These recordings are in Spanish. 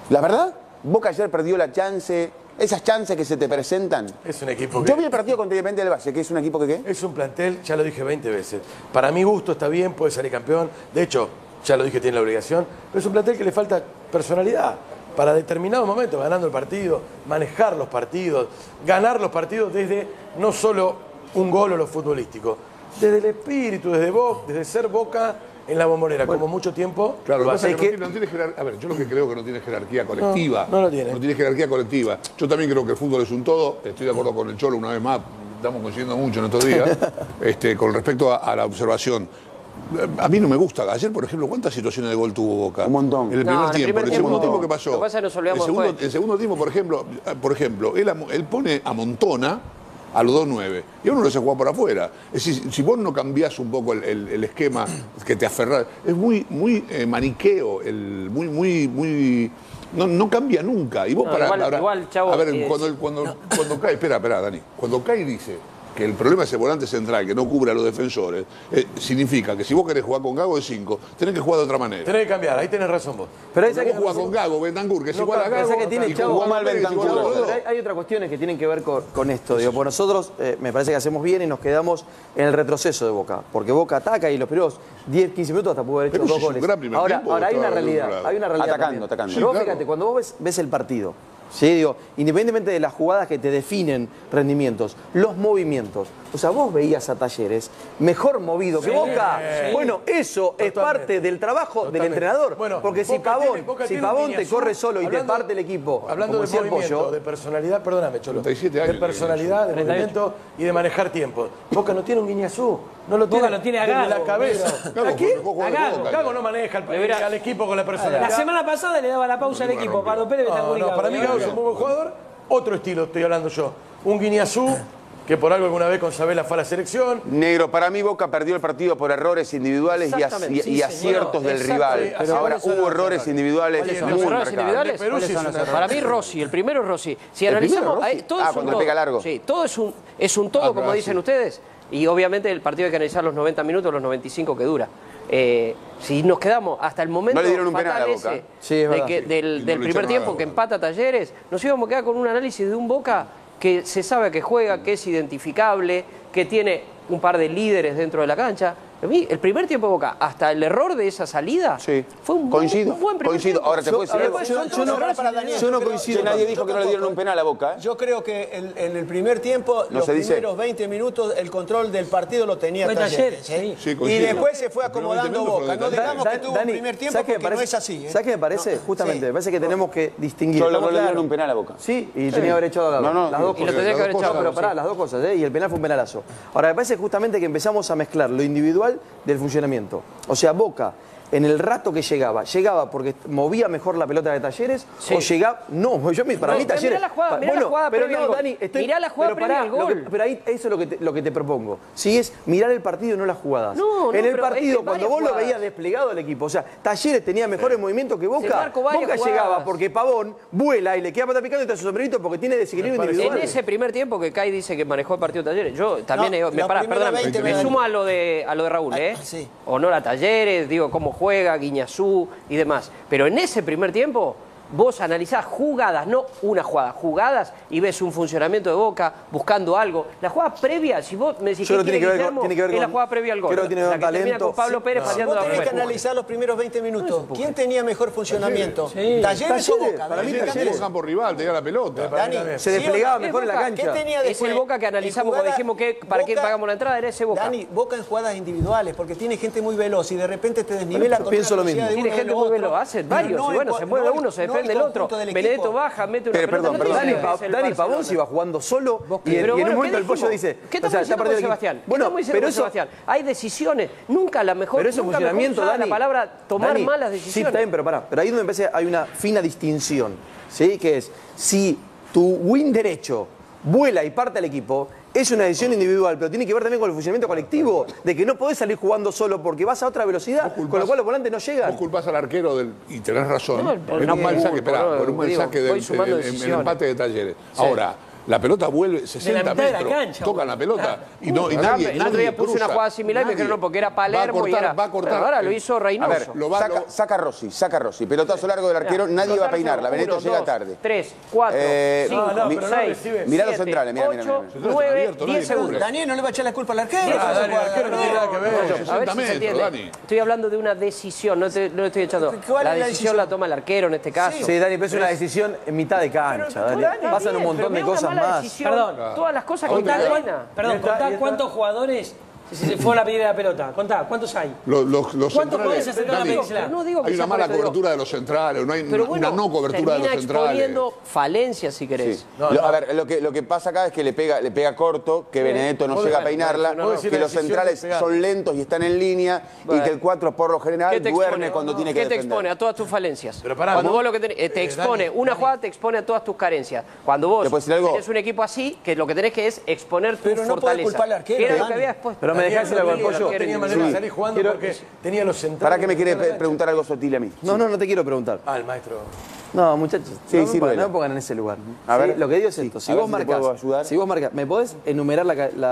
La verdad, Boca ayer perdió la chance, esas chances que se te presentan. Es un equipo que... Yo vi el partido contra Independiente del Valle, que es un equipo que ¿qué? Es un plantel, ya lo dije 20 veces. Para mi gusto está bien, puede salir campeón. De hecho, ya lo dije, tiene la obligación. Pero es un plantel que le falta personalidad para determinados momentos, ganando el partido, manejar los partidos, ganar los partidos desde no solo un gol o lo futbolístico, desde el espíritu, desde ser Boca en la Bombonera, como mucho tiempo. Claro, lo que pasa es que no tiene jerarquía. A ver, yo lo que creo que no tiene jerarquía colectiva. No lo tiene. No tiene jerarquía colectiva. Yo también creo que el fútbol es un todo. Estoy de acuerdo con el Cholo una vez más. Estamos coincidiendo mucho en estos días. Con respecto a la observación. A mí no me gusta. Ayer, por ejemplo, ¿cuántas situaciones de gol tuvo Boca? Un montón. En el primer tiempo. En el segundo tiempo, ¿qué pasó? Lo que pasa es que nos olvidamos el segundo tiempo, por ejemplo, él pone a Montona a los 2-9. Y a uno lo hace jugar por afuera. Es decir, si vos no cambiás un poco el esquema que te aferrás, es muy maniqueo, no cambia nunca. Y vos igual, Chavo, a ver, cuando cae, espera, Dani, cuando cae dice que el problema es el volante central, que no cubre a los defensores, significa que si vos querés jugar con Gago de 5, tenés que jugar de otra manera. Tenés que cambiar, ahí tenés razón vos. Pero vos jugás con Gago, Bentancur, que es igual a Gago, que tiene y Chavo, jugás mal Pérez, Bentancur. igual a los dos. Hay otras cuestiones que tienen que ver con esto. Digo, pues nosotros me parece que hacemos bien y nos quedamos en el retroceso de Boca. Porque Boca ataca y los primeros 10, 15 minutos hasta pudo haber hecho Pero 2 es un goles. gran primer tiempo, Ahora hay una estaba del realidad. otro lado. Hay una realidad Atacando. Pero Sí, vos claro. fíjate, cuando vos ves el partido, ¿sí? Digo, independientemente de las jugadas que te definen rendimientos, los movimientos. O sea, vos veías a Talleres mejor movido que Boca. Bueno, eso es parte del trabajo del entrenador. Bueno, porque si Boca Pavón tiene te corre solo y te parte el equipo, hablando como de decía el movimiento, Pollo, de personalidad, perdóname, Cholo. 37 años de personalidad, de movimiento y de manejar tiempo. Boca no tiene un Guiñazú. No lo tiene, lo tiene a desde Gago, la cabeza. Gago, qué? jugó con Boca. Gago no maneja al equipo con la personalidad. La semana pasada le daba la pausa al equipo. Pardo Pérez, Bentancur y Gago. Para mí Gago es un muy buen jugador. Otro estilo estoy hablando yo. Un Guiñazú que por algo alguna vez con Sabela fue a la selección. Negro, para mí Boca perdió el partido por errores individuales y aciertos del rival. Pero ahora hubo errores individuales ¿Los muy errores individuales? marcados. Para mí Rossi, el primero es Rossi. Si ¿El analizamos, primero Rossi? todo es un cuando todo. pega largo. Sí, todo es un todo, como dicen ustedes. Y obviamente el partido hay que analizar los 90 minutos, los 95 que dura. Si nos quedamos hasta el momento No le dieron un penal fatal a Boca. ese Sí, es verdad. del Y no le primer echaron tiempo nada, que Boca. empata Talleres, nos íbamos a quedar con un análisis de un Boca que se sabe que juega, que es identificable, que tiene un par de líderes dentro de la cancha. A mí, el primer tiempo de Boca, hasta el error de esa salida, Sí. fue un Coincido, buen primer coincido. tiempo. Ahora te puedo decir algo. yo no coincido. Que nadie dijo que no le dieron un penal a Boca. Yo creo que en el primer tiempo, No los se dice. primeros 20 minutos, el control del partido lo tenía Fue Talleres. Talleres, sí. Y coincido. después se fue Los primeros 20 acomodando minutos Boca. No fueron de digamos que tuvo un Dani, primer tiempo ¿sabes qué me porque no parece? es así. ¿Sabes qué me parece? Justamente, Sí. me parece que tenemos que distinguir. Solo ¿Estamos no le dieron claros? un penal a Boca. Sí, y tenía que haber echado a Gago. No, las dos y lo cosas. tenía que haber Las dos echado cosas, pero Gago, pará, sí. las dos cosas, y el penal fue un penalazo. Ahora, me parece justamente que empezamos a mezclar lo individual del funcionamiento. O sea, Boca, en el rato que llegaba porque movía mejor la pelota de Talleres, Sí. o llegaba... No, para mí pero Talleres... mirá la jugada, mirá la bueno, jugada pero previa no, al gol. Dani, Mirá la jugada pero previa al gol. pero ahí eso es lo que te propongo. Sí, es mirar el partido y no las jugadas. No, en el pero partido, hay cuando varias vos lo jugadas. veías desplegado el equipo, o sea, Talleres tenía mejores movimientos que Boca. marcó varias Boca jugadas. llegaba porque Pavón vuela y le queda pata picando y está su sombrerito porque tiene desequilibrio individual. En ese primer tiempo que Kai dice que manejó el partido de Talleres, yo también No, la primera perdóname, 20 me me sumo a lo de Raúl, ¿eh? Sí. Honor a Talleres, digo cómo juega, Guiñazú y demás. Pero en ese primer tiempo vos analizás jugadas, no una jugada, jugadas y ves un funcionamiento de Boca buscando algo. La jugada previa, si vos me decís Yo que creo que tiene que ver con- es con- la jugada previa al gol. creo que tiene la que ver que con termina talento. con Pablo Pérez Vos pateando la tenés que primera. analizar los primeros 20 minutos. ¿Quién tenía mejor funcionamiento? Sí. ¿Talleres o Talleres, Boca? para mí Vení, Talleres. Talleres campo rival, tenía la pelota. Dani, Se ¿sí desplegaba o no? mejor en la Boca, cancha. ¿Qué tenía Es después? el Boca que analizamos En cuando jugada- dijimos que para quién Boca- pagamos la entrada, era ese Boca. Dani, Boca en jugadas individuales, porque tiene gente muy veloz y de repente te desnivela Yo con pienso una lo mismo. velocidad de Tiene uno gente de muy otro. veloz, hacen Pero varios, no y bueno, el- se mueve no el- uno, se no defiende el otro. conjunto del equipo. Benedetto baja, mete una Pero, pelota. perdón, no tiene Dani, que ser el Dani Barcelona. Pavón se iba jugando solo y en Pero un bueno, momento ¿qué el Pollo dijimos? dice... ¿Qué estamos diciendo con perdido el Sebastián? equipo. ¿Qué Bueno, estamos diciendo pero con eso... Sebastián? Hay decisiones, nunca la mejor, Pero ese nunca mejor funcionamiento, usada Dani... la palabra tomar Dani, malas Sí, decisiones. está bien, pero pará. Pero ahí donde me parece hay una fina distinción, ¿sí? Que es, si tu win derecho vuela y parte al equipo, es una decisión individual, pero tiene que ver también con el funcionamiento colectivo, de que no podés salir jugando solo porque vas a otra velocidad, con lo cual los volantes no llegan. Vos culpás al arquero y tenés razón. No, en un mal saque, digo, por un mal saque voy del sumando en el decisiones. empate de Talleres. Sí. Ahora, la pelota vuelve 60 mitad de la metros, cancha, tocan la pelota y no y El nadie otro día puse cruza. una jugada similar y me dijeron no, porque era Palermo y era. Va a cortar. Pero ahora lo hizo A ver, Reynoso. saca Rossi. Pelotazo largo del arquero, nadie va a peinarla. Benedetto llega tarde. 3, 4, 5, no, pero no 6, recibe. Mirá los centrales, mirá. 8, Centrales 9, abiertos, 10 nadie segundos. cubre. Daniel no le va a echar la culpa al arquero. Dani, el arquero no tiene nada que ver. A ver 60 si se metros, entiende. Dani. Estoy hablando de una decisión, no estoy echando. ¿Cuál La es la decisión decisión? la toma el arquero en este caso. Sí, Dani, pero es una decisión en mitad de cancha, Dani. Pasan un montón de cosas más. Perdón. Todas las cosas que Contá, encadena. perdón, contá cuántos jugadores se fueron a pedir la pelota. Contá, ¿cuántos hay? Los ¿Cuántos podés centrales, hacer una Dani, mezcla? No digo que hay sea una mala por eso, digo, cobertura de los centrales, no hay pero bueno, una no cobertura de los termina centrales. exponiendo falencias, si querés. Sí. A ver, lo que pasa acá es que le pega corto, que Benedetto no llega a peinarla, no, no. que los centrales son lentos y están en línea, y que el 4 por lo general duerme cuando tiene que ¿Qué te defender. expone? A todas tus falencias. Pero pará, Cuando ¿cómo? vos lo que tenés, te expone, una jugada te expone a todas tus carencias. Cuando vos ¿Te puedo decir algo? tenés un equipo así, que lo que tenés que es exponer tus Pero no podés fortalezas. culpar al arquero, Que era lo Dani. que había después. Pero me dejás decir algo al No pollo. tenía manera de salir jugando porque tenía los centrales. ¿Para qué me quiere preguntar algo sutil a mí? No te quiero preguntar. Ah, el maestro. No, muchachos, Sí, no, sí, no Vela. me pongan en ese lugar. A ver. Sí, lo que digo es esto. A ver si te puedo ayudar. Si vos marcas, ¿me podés enumerar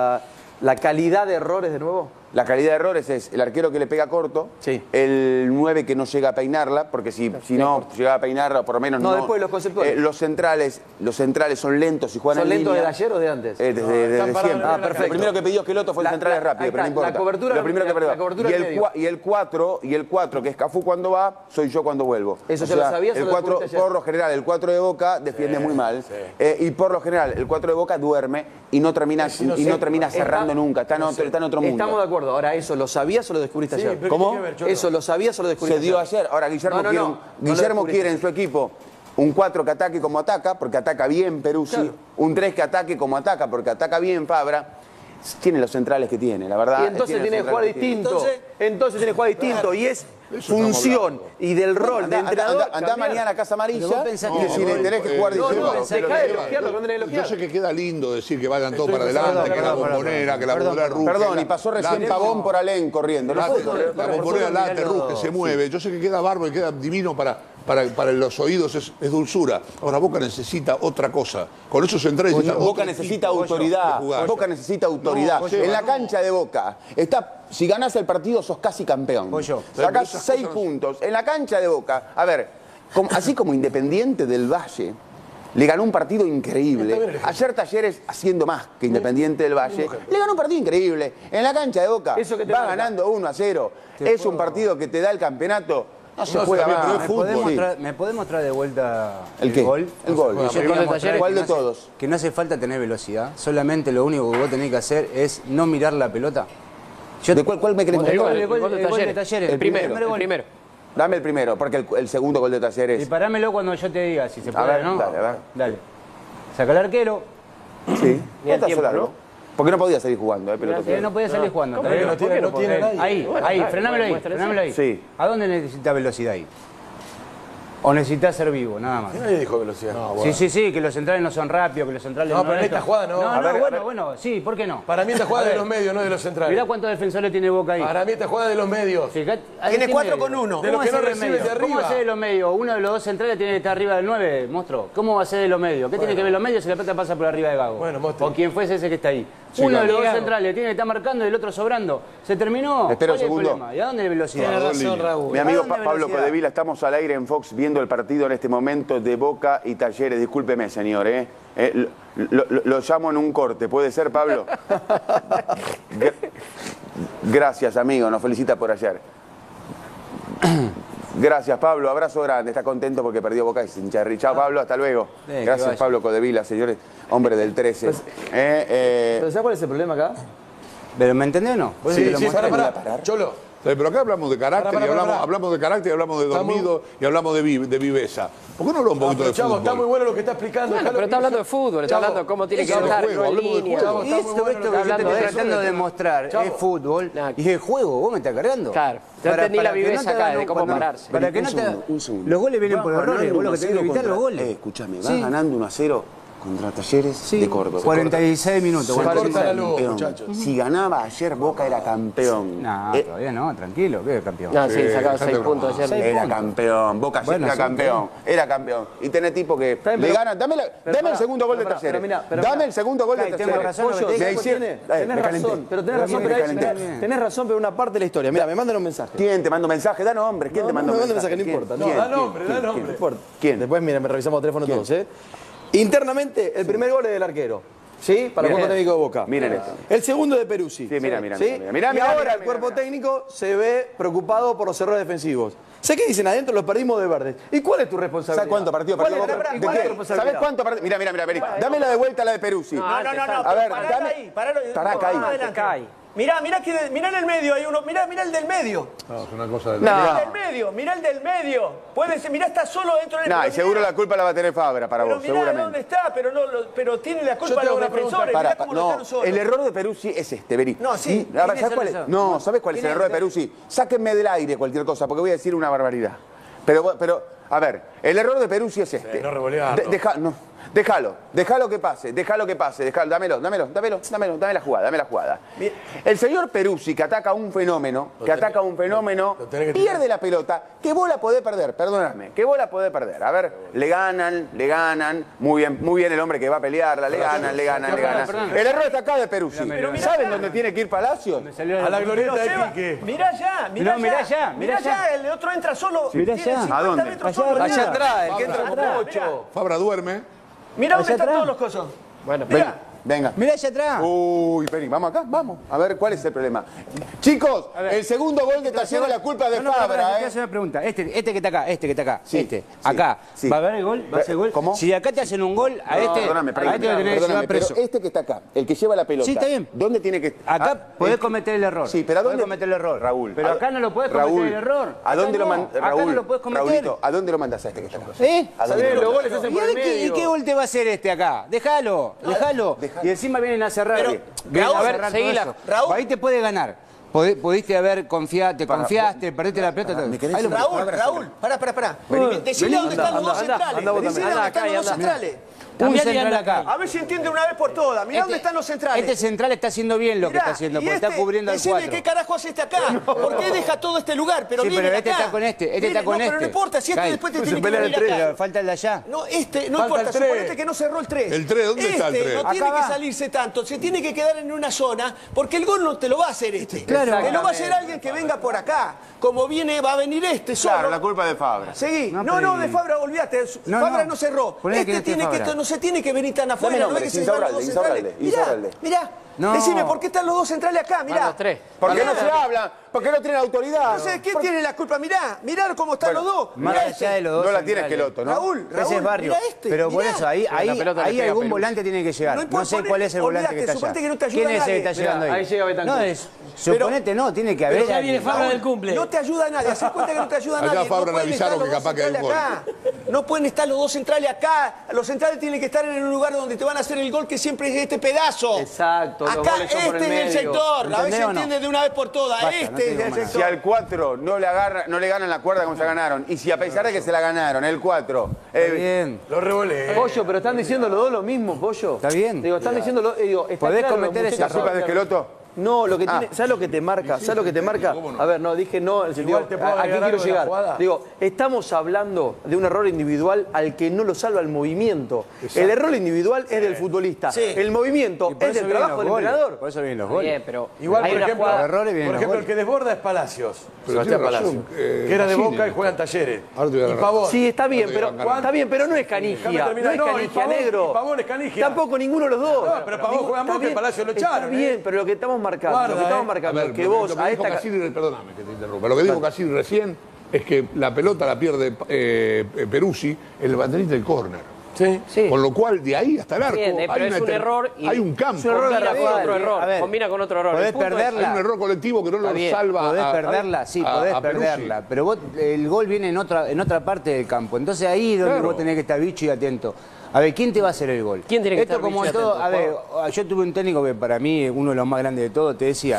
la calidad de errores de nuevo? La calidad de errores es el arquero que le pega corto, Sí. el 9 que no llega a peinarla, porque si no llega a peinarla, por lo menos No, no. después los conceptuales. Los centrales son lentos y juegan ¿Son en lentos línea. desde ayer o de antes? Desde están parados siempre. en la perfecto. Lo primero que pidió Esqueloto fue el central es rápido, ahí pero no está, importa. la cobertura- Lo primero que perdió. la cobertura Y al medio. el 4, que es Cafú cuando va, soy yo cuando vuelvo. ¿Eso O ya lo sea, sabías o el lo 4, descubriste ayer? por lo general, el 4 de Boca defiende muy mal. Y por lo general, el 4 de Boca duerme y no termina cerrando nunca. Está en otro mundo. Estamos de acuerdo. Ahora, ¿eso lo sabías o lo descubriste Sí, ayer? pero ¿Cómo? ¿qué tiene que ver, Cholo? ¿Eso lo sabías o lo descubriste Se dio ayer? ayer. Ahora Guillermo, No, no, no. Guillermo No lo quiere en su equipo un 4 que ataque como ataca, porque ataca bien Peruzzi. Claro. Un 3 que ataque como ataca, porque ataca bien Fabra. Tiene los centrales que tiene, la verdad. Y entonces tiene que jugar distinto. Entonces tiene que jugar distinto. Y es función y del rol de entrenador. Andá cambiar. mañana a Casa Amarilla Pero vos pensás y que- decirle, tenés que jugar no, distinto. no, dejá de elogiarlo, cuando tenés que Yo elogiar. sé que queda lindo decir que vayan todos para Perdón, adelante, que la perdón, bombonera, que la bombonera ruge. Perdón, y pasó recién Pavón por Alén corriendo. No puede correr. La bombonera late, ruge, se mueve. Yo sé que queda bárbaro y queda divino para los oídos, es dulzura. Ahora Boca necesita otra cosa. Con esos centrales Boca necesita autoridad. Boca necesita autoridad. En la cancha de Boca si ganás el partido sos casi campeón. Pollo. Sacás 6 puntos. En la cancha de Boca, a ver, así como Independiente del Valle le ganó un partido increíble. Ayer Talleres, haciendo más que Independiente del Valle, le ganó un partido increíble. En la cancha de Boca Eso que te va marca. ganando 1-0. Es un partido que te da el campeonato. No se juega bien, más. pero es fútbol. ¿Me podés mostrar de vuelta ¿El qué? gol? El gol. Yo te ¿El voy a gol de mostrar Talleres? ¿Cuál que de no hace- todos? Que no hace falta tener velocidad. Solamente lo único que vos tenés que hacer es no mirar la pelota. ¿De cuál me querés El mostrar? gol, el gol de de Talleres. Talleres. El primero. El El primero. Dame el primero, porque el segundo gol de Talleres. Y parámelo cuando yo te diga si se A puede ver, o no. dale, a ver. Dale. Saca el arquero. Sí. Ni el Está tiempo, largo. ¿no? Porque no podía seguir jugando, pelota. No podía salir jugando. ¿Cómo que no tiene- no tiene nadie? Ahí, ahí, frenámelo ahí, muéstrese. frenámelo ahí. Sí. ¿A dónde necesita velocidad ahí? ¿O necesitas ser vivo, nada más? Nadie dijo velocidad. Sí, que los centrales no son rápidos, que los centrales No, pero en esto. esta jugada no. No, A ver, bueno, sí, ¿por qué no? Para mí esta jugada es de los medios, no de los centrales. Mirá cuántos defensores tiene Boca ahí. Para mí esta jugada es de los medios. Fíjate, ahí Tiene tiene- 4 con 1. De los ¿Cómo que no hacer de reciben medio? de arriba. ¿Cómo hacer de los medios? Uno de los dos centrales tiene que estar arriba del 9, monstruo. ¿Cómo va a ser de los medios? ¿Qué tiene que ver los medios si la pelota pasa por arriba de Gago? Bueno, monstruo. O quien fuese ese que está ahí. Sí, Uno de claro. los dos centrales tiene que estar marcando y el otro sobrando. ¿Se terminó? Espera un ¿Cuál es el segundo. problema? ¿Y a dónde la velocidad? Tiene razón, Raúl. Mi amigo ¿A dónde Pablo velocidad? Codevila, estamos al aire en Fox viendo el partido en este momento de Boca y Talleres. Discúlpeme, señor, lo llamo en un corte. ¿Puede ser, Pablo? Gracias, amigo. Nos felicita por ayer. Gracias, Pablo. Abrazo grande. Está contento porque perdió Boca y se hincha de risa. Chao, Pablo. Hasta luego. que Gracias, vaya. Pablo Codevila, señores. Hombre del 13. ¿Pero sabes cuál es el problema acá? ¿Pero me entendés o no? Vos Sí, te lo sí, mostré. pará. Cholo. Pero acá hablamos de carácter, Pará, y hablamos, pará. hablamos de carácter, y hablamos de dormido, y hablamos de viveza. ¿Por qué no hablamos un poquito de Chavo, fútbol? está muy bueno lo que está explicando. Bueno, pero está hablando de fútbol, está hablando de cómo tiene que Chavo, estar juego, en hablemos de línea. juego. Está muy Esto bueno que lo yo que estoy hablando de eso. tratando de demostrar es fútbol. Nah. Y dije, juego, vos me estás cargando. Claro, ya entendí la que no viveza te acá, hagan de un- cómo cuando- pararse. Para que no te... Un segundo. Los goles vienen por Vas errores, ganando vos lo que tenés que 1-0 evitar los contra- goles. Escúchame, vas Sí. ganando 1-0 contra Talleres de Córdoba. 46 minutos. Se corta la luz, campeón. muchachos. Si ganaba ayer, Boca era campeón. No, todavía no, tranquilo, ¿qué campeón? No, sí, sacaba dejate 6 de puntos bromar. ayer. Era campeón, Boca Bueno, era sí, campeón, era campeón. Y tenés tipo que bien, le pero- gana, dame el segundo gol de Talleres. Dame el segundo gol de Kai, tengo Talleres. razón, Pollo, Me ¿sabes hicieron- tenés? me Tenés calenté. razón, pero tenés Me razón, pero calenté. tenés razón, pero una parte de la historia. Mira, me mandan un mensaje. ¿Quién te manda un mensaje? Da nombre. ¿Quién te manda un mensaje? No ¿Quién? importa. ¿Quién? da ¿Quién? nombre, da ¿Quién? nombre. No importa. ¿Quién? Después, miren, me revisamos el teléfono todos, ¿eh? Internamente, el primer gol es del arquero. ¿Sí? Para el cuerpo técnico de Boca. Miren esto. El segundo de Peruzzi. Sí, mira, mira, ¿Sí? mira, Y mira, ahora mira, el cuerpo mira. técnico se ve preocupado por los errores defensivos. ¿Sé qué dicen adentro? Los perdimos de verdes. ¿Y cuál es tu responsabilidad? ¿Sabes cuánto partido ¿Cuál perdió es- Boca? ¿Y ¿De cuál es qué? tu responsabilidad? ¿Sabes cuánto partido? Mira, vení. Dame la de vuelta la de Peruzzi. No. A ver, Paralo dame. ahí, paralo. Tará, Kai. Adelante. Mirá en el medio, hay uno. Mirá el del medio. No, es una cosa de... Mirá el del medio. Puede ser, mirá, está solo dentro del No, y pero seguro mirá, la culpa la va a tener Fabra para pero vos, mirá seguramente. dónde está, pero tiene la Yo culpa te hago los una pregunta. defensores. Mirá cómo lo No, dejaron solo. el error de Peruzzi es este, vení. No, sí. A ver, ¿Quién ¿sabes es cuál el es? error? No, ¿sabes cuál es el error de Peruzzi? Sáquenme del aire cualquier cosa, porque voy a decir una barbaridad. Pero, a ver, el error de Peruzzi es este. no revolearlo. Déjalo que pase, dámela la jugada. El señor Peruzzi, que ataca un fenómeno, lo tenés que pierde la pelota, que vos la podés perder, perdóname, que vos la podés perder. A ver, le ganan, muy bien el hombre que va a pelearla, le ganan. perdón. El error está acá de Peruzzi. Pero mirá ¿Saben acá. dónde tiene que ir Palacios? Me salió A la Pero, glorieta Seba, de Quique. mirá ya. mirá ya. El otro entra solo. Mirá tiene ya. 50 ¿A dónde? metros solo, Allá mirá. atrás, el que entra como Atrás, 8. Fabra duerme. Mirá dónde Allá están atrás. todos los cosos. Bueno, Mirá. Venga. Mirá allá atrás. Uy, vení, vamos acá, vamos. A ver, ¿cuál es el problema? Chicos, el segundo gol de Talleres, la culpa es de No, Fabra, te hacer una pregunta. Este que está acá, Sí, acá. sí. ¿Va a haber el gol? ¿Va a ser gol? ¿Cómo? Si acá te hacen un gol, a este Perdóname, lo tenés que llevar pero preso. este que está acá, el que lleva la pelota. Sí, está bien. ¿Dónde tiene que Acá podés el- cometer el error. Sí, pero ¿a dónde? Podés cometer el error. Raúl. Pero acá no lo podés cometer Raúl, el error. ¿A dónde Acá lo no. mandas? Acá no lo podés cometer. Raulito, ¿a dónde lo mandas a este que está acá? ¿Eh? ¿A dónde lo Los mandas? goles se hacen por el ¿Y qué medio. gol te va a hacer este acá? Déjalo. Y encima vienen a cerrar. Pero, Vienen Raúl, a cerrar todo seguila. eso. Raúl. Ahí te puede ganar. Pudiste haber confiado, te confiaste, perdiste la pelota. ¿me querés Ahí lo- Raúl, pará. Decile dónde están los dos centrales. anda vos Decile también. dónde Anda están acá y los dos anda. centrales. Un También central anda acá. A ver si entiende una vez por todas. Mirá dónde están los centrales. Este central está haciendo bien lo que Mirá, está haciendo, y porque está cubriendo al decime 4. qué carajo hace este acá. ¿Por qué deja todo este lugar? Pero Sí, viene pero este acá. está con este, Viene- está con no, este. Pero no importa, si este Kai, después te se tiene que pelea venir el 3, acá. falta el de allá. No, no Falta importa, el tres. suponete que no cerró el 3. El 3, ¿dónde está el 3? No tiene Acá que va. salirse tanto, se tiene que quedar en una zona, porque el gol no te lo va a hacer este. Claro. Te lo va a hacer alguien que venga por acá. Como viene, va a venir este solo. Claro, la culpa es de Fabra. Seguí. No, No, pero- de Fabra, olvídate. No, Fabra no. no cerró. Ponele que no esté Fabra. No se tiene que venir tan afuera. Dame No nombre, es que se van los dos Insaurralde, centrales. Insaurralde. Mirá. No. Decime, ¿por qué están los dos centrales acá? Mirá. los tres. ¿Por qué no Mirá. se habla? ¿Por qué no tienen autoridad? No sé, ¿quién tiene la culpa? Mirá cómo están los dos. Más Mirá allá de los dos. No la tiene centrales. Esqueloto, ¿no? Raúl, Ese es barrio. mirá este, pero por mirá. eso, ahí la pelota le ahí pega a algún Perú. volante tiene que llegar. No No, importa, sé cuál es el volante que está olvídate, allá. suponete que no te ayuda ¿Quién es el que nadie. está llegando Mirá, ahí? ahí llega Betancourt. No, suponete, no, tiene que haber. Pero ya alguien. viene Fabra del cumple. No te ayuda nadie, hacés cuenta que no te ayuda Acá nadie. Fabra le pueden avisaron estar que los dos capaz que hay un centrales acá. No pueden estar los dos centrales acá. Los centrales tienen que estar en un lugar donde te van a hacer el gol que siempre es este pedazo. Exacto, los Acá goles son por el este es el medio. sector. A ver ¿Entendés si o no? entiende de una vez por todas. Basta, no te Este digo es el más nada. Si sector. al 4 no le ganan la cuerda como se ganaron, y si a pesar de que se la ganaron, el 4. Está bien. Lo revolé. Pollo, pero están diciendo los dos lo mismo, Pollo. Está bien. Digo, están diciendo digo, está Podés claro, cometer los ese ¿La muchachos- culpa es de Esqueloto? No, lo que tiene, ¿sabes lo que te marca? ¿Sabes lo que te marca? A ver, no, dije no, en el sentido, Igual te puedo ¿a qué agregar quiero algo de la llegar? jugada. Digo, estamos hablando de un error individual al que no lo salva el movimiento. El error individual es del futbolista. Sí. El movimiento Y por es eso del vienen trabajo los del goles. entrenador. Por eso vienen los Está goles. bien, pero Igual, hay por una ejemplo, jugada. errores vienen por los ejemplo, el goles. que desborda es Palacios. Pero Sebastián tiene Palacios. razón, Que era de Basile. Boca y juega en Talleres. Ahora te voy a dar Y Pavón. Sí, está bien, No te pero digan ganar. está bien, pero no es Déjame Canigia. terminar. No es No, y Canigia, Pavón- negro. y Pavón es Canigia. Tampoco ninguno de los dos. No, pero Pavón juega en está Boca y bien, Palacio lo Está echaron, bien, pero lo que estamos marcando, Guarda, lo que estamos A marcando, ver, que vos lo que a dijo esta Casilli, perdóname que te interrumpa, lo que dijo Casilli recién es que la pelota la pierde Peruzzi en el banderín del córner. Sí. Sí. Con lo cual, de ahí hasta el arco, Bien, pero es un error y- hay un campo. Es un error Combina con garrafal. otro error. A ver, Combina con otro error. podés El punto es- perderla. Hay un error colectivo que no lo Está bien, salva podés a- perderla, sí, a- podés a Peruzzi. perderla. Pero vos, el gol viene en otra parte del campo. Entonces ahí es donde Claro. vos tenés que estar bicho y atento. A ver, ¿quién te va a hacer el gol? ¿Quién tiene que Esto estar como bicho y en todo, atento? a ver, yo tuve un técnico que para mí, uno de los más grandes de todos, te decía,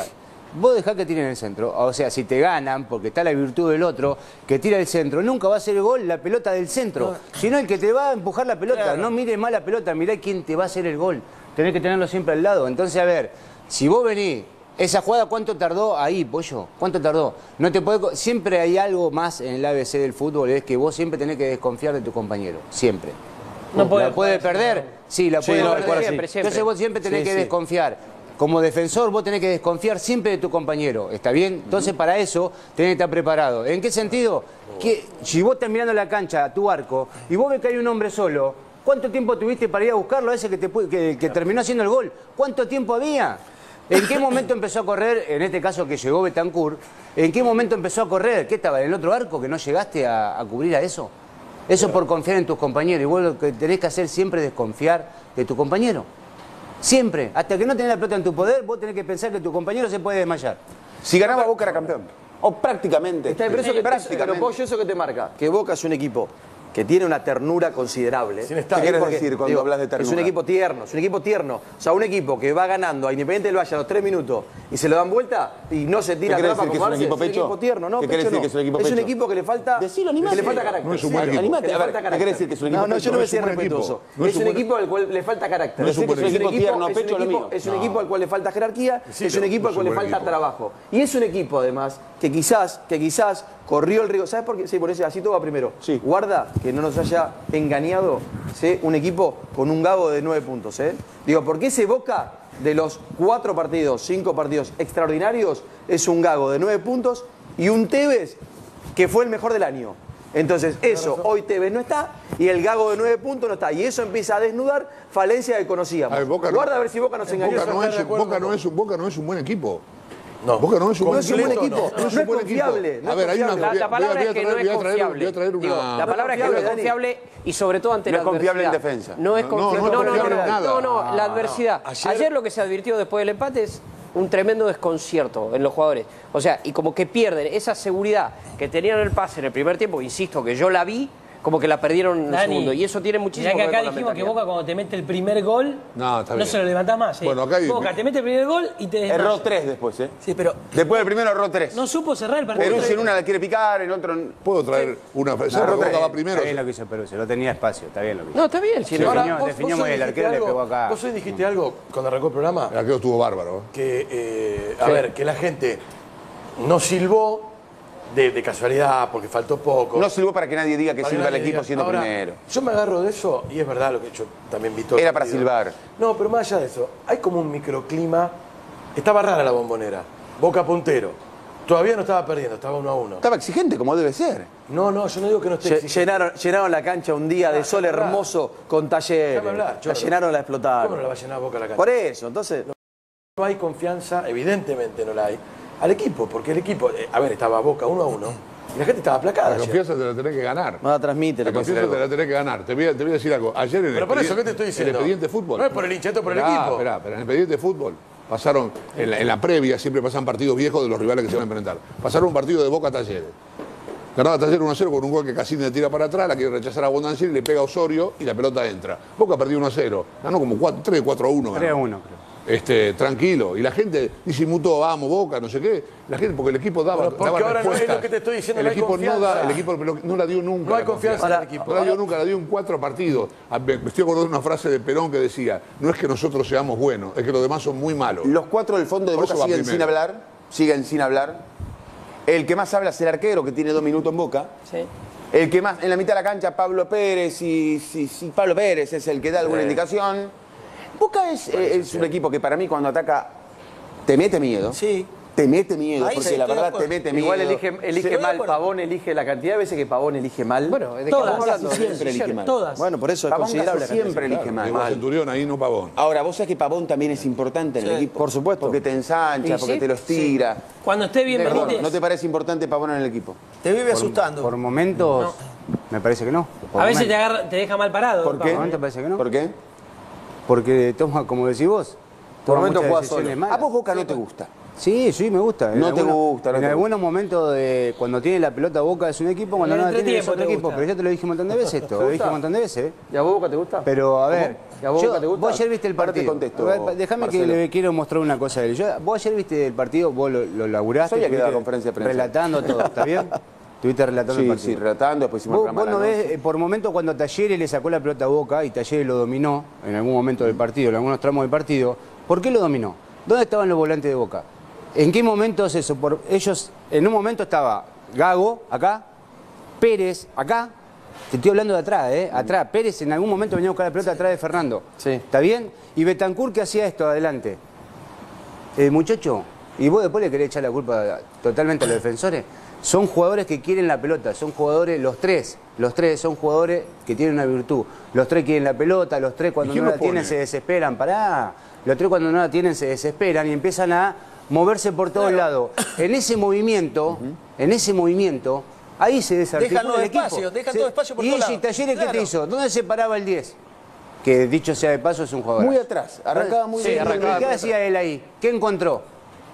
vos dejás que tiren el centro. O sea, si te ganan, porque está la virtud del otro, que tira el centro, nunca va a ser el gol la pelota del centro, sino el que te va a empujar la pelota. Claro. No mires más la pelota, mirá quién te va a hacer el gol. Tenés que tenerlo siempre al lado. Entonces, a ver, si vos venís, esa jugada, ¿cuánto tardó ahí, Pollo? ¿Cuánto tardó? No te podés... Siempre hay algo más en el ABC del fútbol, es que vos siempre tenés que desconfiar de tu compañero. Siempre. No ¿La puede perder? Sí, la puede perder. Siempre. Entonces vos siempre tenés que desconfiar. Como defensor vos tenés que desconfiar siempre de tu compañero. ¿Está bien? Entonces para eso tenés que estar preparado. ¿En qué sentido? Que si vos estás mirando la cancha a tu arco y vos ves que hay un hombre solo, ¿cuánto tiempo tuviste para ir a buscarlo a ese que terminó haciendo el gol? ¿Cuánto tiempo había? ¿En qué momento empezó a correr, en este caso que llegó Bentancur, en qué momento empezó a correr? ¿Qué estaba en el otro arco que no llegaste a cubrir a eso? Eso por confiar en tus compañeros. Y vos lo que tenés que hacer siempre es desconfiar de tu compañero. Siempre. Hasta que no tenés la pelota en tu poder, vos tenés que pensar que tu compañero se puede desmayar. Si ganaba Boca era campeón. O prácticamente. Está bien, pero Pollo, ¿eso que te marca? Que Boca es un equipo que tiene una ternura considerable. ¿Qué quieres decir cuando hablas de ternura? Es un equipo tierno, O sea, un equipo que va ganando a Independiente del Valle a los 3 minutos y se lo dan vuelta y no se tira atrás para acomodarse. ¿Es un equipo tierno? No, ¿Qué quiere decir que es un equipo pecho? Es un equipo que le falta... Decilo, animate. Que le falta carácter. No es un buen equipo. Animate. A ver, ¿qué quiere decir que es un equipo pecho? No, yo no me es un soy buen respetuoso. equipo. Es un equipo al cual le falta carácter. No es un buen equipo tierno, pecho, lo mío. Es un equipo al cual le falta jerarquía, es un equipo al cual le falta trabajo. Y es un equipo, además, que quizás corrió el riesgo. ¿Sabes por qué? Sí, por eso así todo va primero. Sí. Guarda que no nos haya engañado, ¿sí? Un equipo con un Gago de 9 puntos. Digo, porque ese Boca de los 4 partidos, 5 partidos extraordinarios, es un Gago de 9 puntos y un Tevez que fue el mejor del año. Entonces, eso, hoy Tevez no está y el Gago de 9 puntos no está. Y eso empieza a desnudar falencias que conocíamos. Guarda a ver si Boca nos engañó. Boca no es un buen equipo. No. Boca no es un buen equipo. No es confiable. A ver, hay una... La palabra es que no es confiable. La palabra es que no es confiable y sobre todo ante la adversidad. No es confiable en defensa. No es confiable. No, la adversidad. Ayer lo que se advirtió después del empate es un tremendo desconcierto en los jugadores. O sea, y como que pierden esa seguridad que tenían en el pase en el primer tiempo, insisto, que yo la vi, como que la perdieron en el segundo. Y eso tiene muchísimo que ver con acá la dijimos que mentalidad. Boca cuando te mete el primer gol, no se lo levantás más. Bueno, acá hay... Boca te mete el primer gol y te desmayas. Erró 3 después, Sí, pero después del primero erró 3. no supo cerrar el partido. Perú si en una la quiere picar, en otro... ¿Puedo traer una... Boca va primero. Está bien lo que hizo Perú, se lo tenía espacio, está bien lo que hizo. No, está bien. Si Definió muy el arquero, le pegó acá. Vos hoy dijiste algo cuando arrancó el programa, El arquero estuvo bárbaro. que, a ver, que la gente no silbó de casualidad, porque faltó poco. No sirvió para que nadie diga que Para silba el nadie equipo diga. siendo Ahora, primero. Yo me agarro de eso, y es verdad lo que yo también vi todo el Era para partido. silbar. No, pero más allá de eso, hay como un microclima. Estaba rara la Bombonera. Boca puntero. Todavía no estaba perdiendo, estaba 1-1. Estaba exigente, como debe ser. No, yo no digo que no esté exigente. Llenaron la cancha un día de sol hermoso con Talleres. Déjame hablar, La Chorro. llenaron, la explotaron. ¿Cómo no la va a llenar Boca la cancha? Por eso, entonces... No hay confianza, evidentemente no la hay, al equipo, porque el equipo, a ver, estaba Boca 1-1 y la gente estaba aplacada. La ayer. confianza te la tenés que ganar. No la transmite. La confianza te la tenés que ganar. Te voy a decir algo. Ayer en Pero por eso, ¿qué te estoy diciendo? el Expediente Fútbol. No es por el hincha, esto es por el equipo. Pero en el Expediente Fútbol pasaron, en la previa siempre pasan partidos viejos de los rivales que se van a enfrentar. Pasaron un partido de Boca a Talleres. Ganaba Talleres 1-0 con un gol que Cassini le tira para atrás, la quiere rechazar a Bondancieri, le pega a Osorio y la pelota entra. Boca perdió 1-0. Ganó como 3-4-1. 3-1, creo. Tranquilo. Y la gente dice, mutó, vamos, Boca, no sé qué. La gente, porque el equipo daba Pero porque ahora no es respuestas. lo que te estoy diciendo, El no hay equipo confianza. el equipo no la dio nunca. No hay la confianza en el equipo. No la dio nunca, la dio en 4 partidos. Me estoy acordando de una frase de Perón que decía, no es que nosotros seamos buenos, es que los demás son muy malos. Los 4 del fondo de Por Boca eso va siguen primero. sin hablar. El que más habla es el arquero, que tiene 2 minutos en Boca. Sí. El que más, en la mitad de la cancha, Pablo Pérez, y Pablo Pérez es el que da alguna indicación. Boca es un equipo que para mí cuando ataca te mete miedo. Sí. Te mete miedo, Ahí porque sí, la estoy de verdad acuerdo. te mete miedo. Igual elige mal, acuerdo. Pavón elige la cantidad de veces que Pavón elige mal. Bueno, ¿de qué Todas, estamos hablando? siempre elige mal. Todas. Bueno, por eso es Pavón considerable. casi siempre elige mal. Llegó Centurión ahí, no Pavón. Ahora, vos sabés que Pavón también es importante en el equipo. por supuesto. Porque te ensancha, ¿Y porque sí? te los tira. Cuando esté bien Perdón, Benítez, ¿no te parece importante Pavón en el equipo? te vive asustando. Por momentos, me parece que no. A veces te deja mal parado. ¿Por qué? Por momentos parece que no. ¿Por qué? Porque toma, como decís vos, Por toma momentos muchas juega decisiones solo. malas. A vos Boca no te gusta. Sí, sí, me gusta. No te gusta, no En te algunos momentos de cuando tiene la pelota Boca es un equipo, cuando En no el la tiene es entretiempo otro te equipo. gusta. Pero yo te lo dije un montón de veces esto, lo dije un montón de veces. ¿Y a vos Boca te gusta? Pero a ver, ¿Y a vos Boca te gusta? vos ayer viste el Ahora te partido. contesto, A ver, déjame que Marcelo. le quiero mostrar una cosa a él. Vos ayer viste el partido, vos lo laburaste. Soy el que da la estuviste conferencia de prensa. Relatando todo, ¿está bien? Estuviste relatando el Sí, partido. sí, relatando, después hicimos el Vos programa no a la ves, noche. por momentos cuando Talleres le sacó la pelota a Boca y Talleres lo dominó en algún momento del partido, en algunos tramos del partido, ¿por qué lo dominó? ¿Dónde estaban los volantes de Boca? ¿En qué momentos eso? Ellos, en un momento estaba Gago, acá, Pérez, acá, te estoy hablando de atrás, atrás. Pérez en algún momento venía a buscar la pelota atrás de Fernando. Sí. ¿Está bien? Y Betancur que hacía esto adelante. Muchacho, y vos después le querés echar la culpa totalmente a los defensores. Son jugadores que quieren la pelota, son jugadores, los tres son jugadores que tienen una virtud. Los tres quieren la pelota, los tres cuando ¿Y quién no los la tienen pone? se desesperan, los tres cuando no la tienen se desesperan y empiezan a moverse por todos lados. En ese movimiento, ahí se desarticula Dejan el equipo. espacio, dejan todo espacio por y todos ese lados. Talleres, ¿qué te Claro. hizo? ¿Dónde se paraba el 10? Que dicho sea de paso es un jugador. Muy atrás, arrancaba muy bien. ¿Qué hacía él ahí? ¿Qué encontró?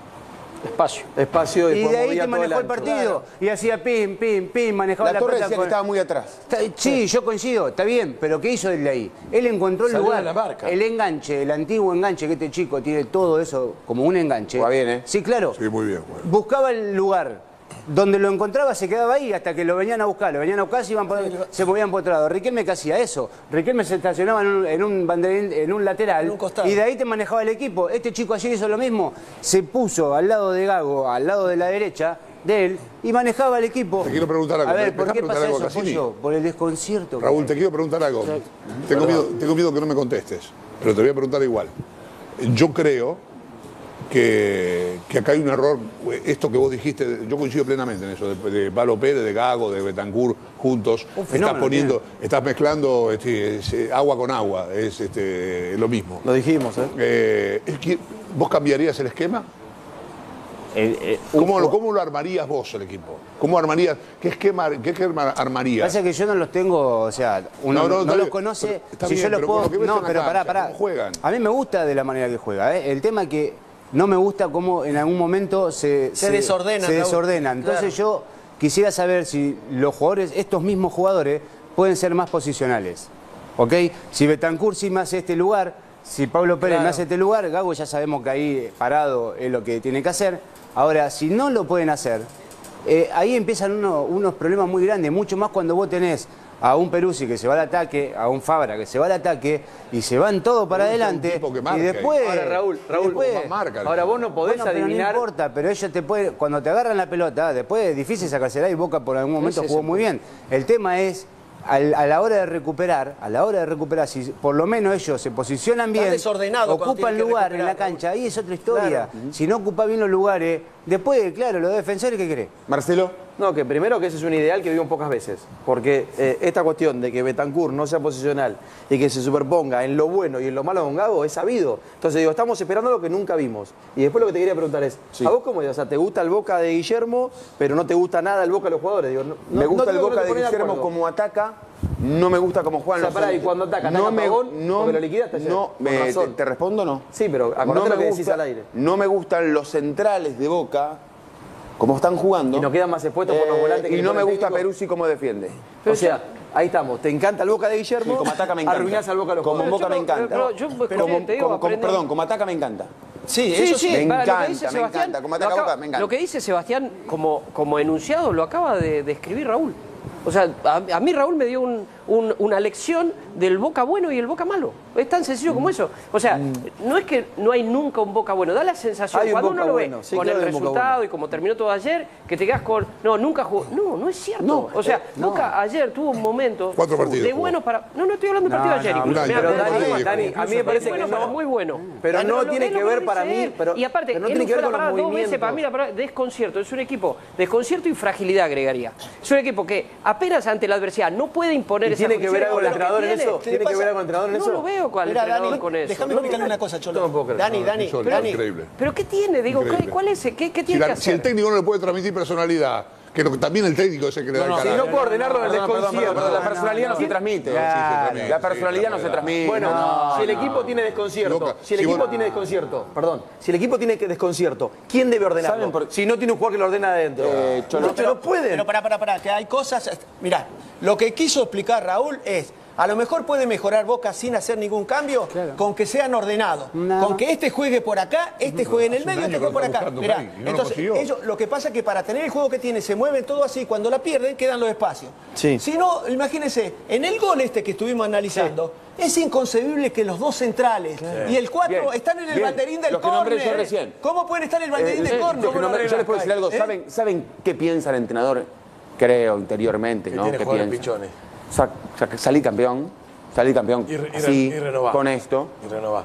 Espacio Y después de ahí movía te todo manejó el ancho. partido. Y hacía pim, pim, pim, manejaba La la Torre pelota. decía que estaba muy atrás. Sí, yo coincido, está bien, pero ¿qué hizo él de ahí? Él encontró el Salió lugar, de la marca. el enganche, el antiguo enganche, que este chico tiene todo eso como un enganche. Va bien, ¿eh? Sí, claro. Sí, muy bien, bueno. Buscaba el lugar. Donde lo encontraba se quedaba ahí hasta que lo venían a buscar. Lo venían a buscar, se movían por otro lado. Riquelme que hacía eso. Riquelme se estacionaba en un banderín, en un lateral. En un costado. Y de ahí te manejaba el equipo. Este chico ayer hizo lo mismo. Se puso al lado de Gago, al lado de la derecha de él, y manejaba el equipo. Te quiero preguntar algo. A ver, ¿Me ¿por dejás qué preguntar pasa algo, eso, Cassini? Pollo? Por el desconcierto. Raúl, te quiero preguntar algo. Tengo miedo que no me contestes, pero te voy a preguntar igual. Yo creo que acá hay un error. Esto que vos dijiste, yo coincido plenamente en eso, de Pablo Pérez, de Gago, de Betancur, juntos. fenómeno, Estás mezclando agua con agua, es lo mismo. Lo dijimos, ¿eh? ¿Vos cambiarías el esquema? ¿Cómo lo armarías vos el equipo? ¿Cómo armarías? ¿Qué esquema armarías? Pasa que yo no los tengo, o sea, uno No, no está los bien, conoce. pero está Si bien, yo los pero puedo. por lo que ves No, en la pero cancha, pará. ¿cómo juegan? A mí me gusta de la manera que juega, ¿eh? El tema que no me gusta cómo en algún momento se desordenan, Se Raúl. desordenan. Entonces yo quisiera saber si los jugadores, estos mismos jugadores, pueden ser más posicionales. ¿Ok? Si Betancur sí me hace este lugar, si Pablo Pérez me hace este lugar, Gago ya sabemos que ahí parado es lo que tiene que hacer. Ahora, si no lo pueden hacer, ahí empiezan unos problemas muy grandes, mucho más cuando vos tenés a un Peruzzi que se va al ataque, a un Fabra que se va al ataque y se van todos para adelante. tipo que Y marca después. Ahora, Raúl, después- marca. ahora vos no podés bueno, pero adivinar. no importa, pero ellos te pueden, cuando te agarran la pelota, después es difícil sacársela y Boca por algún momento jugó muy bien. El tema es a la hora de recuperar, si por lo menos ellos se posicionan bien, desordenado cuando ocupan tienen que lugar en la recuperar, cancha, ahí es otra historia. Si no ocupa bien los lugares, después, claro, los defensores, ¿qué querés? Marcelo. No, que primero que ese es un ideal que vimos pocas veces. Porque esta cuestión de que Betancur no sea posicional y que se superponga en lo bueno y en lo malo con Gago es sabido. Entonces digo, estamos esperando lo que nunca vimos. Y después lo que te quería preguntar es, ¿a vos cómo? O sea, ¿te gusta el Boca de Guillermo, pero no te gusta nada el Boca de los jugadores? Digo, Me gusta el digo que Boca no te de pones Guillermo acuerdo. como ataca, no me gusta cómo juegan O sea, pará, y cuando ataca, ¿ataca Pavón? Porque lo liquidaste ayer, no, con razón. te respondo no. Sí, pero acordate lo que decís al aire. No me gustan los centrales de Boca, como están jugando. Y nos quedan más expuestos por los volantes que Y le no pone me el gusta técnico. Peruzzi como defiende. O sea, ahí estamos. ¿Te encanta el Boca de Guillermo? Sí, como ataca me encanta. Arruinás al Boca de los Como jugadores. Boca me encanta. pero yo, pues, Como- te digo, aprende- perdón, como ataca me encanta. Sí, Sí, eso sí, me para, encanta, lo que dice me Sebastián, encanta. Como ataca lo acaba- Boca, me encanta. Lo que dice Sebastián como enunciado lo acaba de escribir Raúl. O sea, a mí Raúl me dio una lección del Boca bueno y el Boca malo. Es tan sencillo como eso. O sea, no es que no hay nunca un Boca bueno. Da la sensación, Hay un cuando Boca uno lo ve bueno, sí, con claro, el hay un Boca resultado bueno. y como terminó todo ayer, que te quedas con, no, nunca jugó. No, no es cierto. No, o sea, Boca ayer tuvo un momento 4 partidos de jugó. bueno para... No, no estoy hablando del partido de ayer. no, incluso. un Me año. habla Pero de- Dani, a mí me parece bueno, que pero no. muy bueno. Pero no lo- tiene es que lo ver dice para mí, él. pero- y aparte, pero no él tiene que usó ver la con los palabra dos veces, movimientos. para mí la palabra desconcierto. Es un equipo desconcierto y fragilidad, agregaría. Es un equipo que apenas ante la adversidad no puede imponer ¿Y esa tiene que ver algo el condición entrenador en que eso? tiene. ¿Tiene que ver algo el entrenador en eso? No lo veo con el Mirá, entrenador Dani, con eso. déjame No, explicarle una cosa, Cholo. no puedo creer. Dani, Insólito, Dani. increíble. ¿Pero qué tiene? Digo, Increíble. ¿cuál es? ¿Qué Si, tiene que si el hacer? técnico no le puede transmitir personalidad, que también el técnico es el que le da el Si carácter. no puedo ordenarlo en el desconcierto. La personalidad no se transmite. transmite, La personalidad no se transmite. Bueno, si el equipo tiene desconcierto, Loca. si el Si equipo vos- tiene desconcierto, perdón, si el equipo tiene desconcierto, ¿quién debe ordenarlo? ¿Saben por- Si no tiene un jugador que lo ordena adentro. No pueden. Pero pará, que hay cosas. Mirá, lo que quiso explicar Raúl es. A lo mejor puede mejorar Boca sin hacer ningún cambio, con que sean ordenados. Con que este juegue por acá, este juegue en el medio, este juegue por acá. Mirá, entonces, ellos, lo que pasa es que para tener el juego que tiene, se mueven todo así, cuando la pierden, quedan los espacios. Sí. Si no, imagínense, en el gol este que estuvimos analizando, es inconcebible que los dos centrales y el 4 Bien. están en el Bien. banderín del Los que nombré yo córner. recién. ¿Cómo pueden estar en el banderín del córner? Yo les puedo decir algo. ¿Saben qué piensa el entrenador? Creo, interiormente, Que ¿no? tiene ¿Qué jugadores piensa? pichones. Salí campeón así, y renová. con esto, Y renová.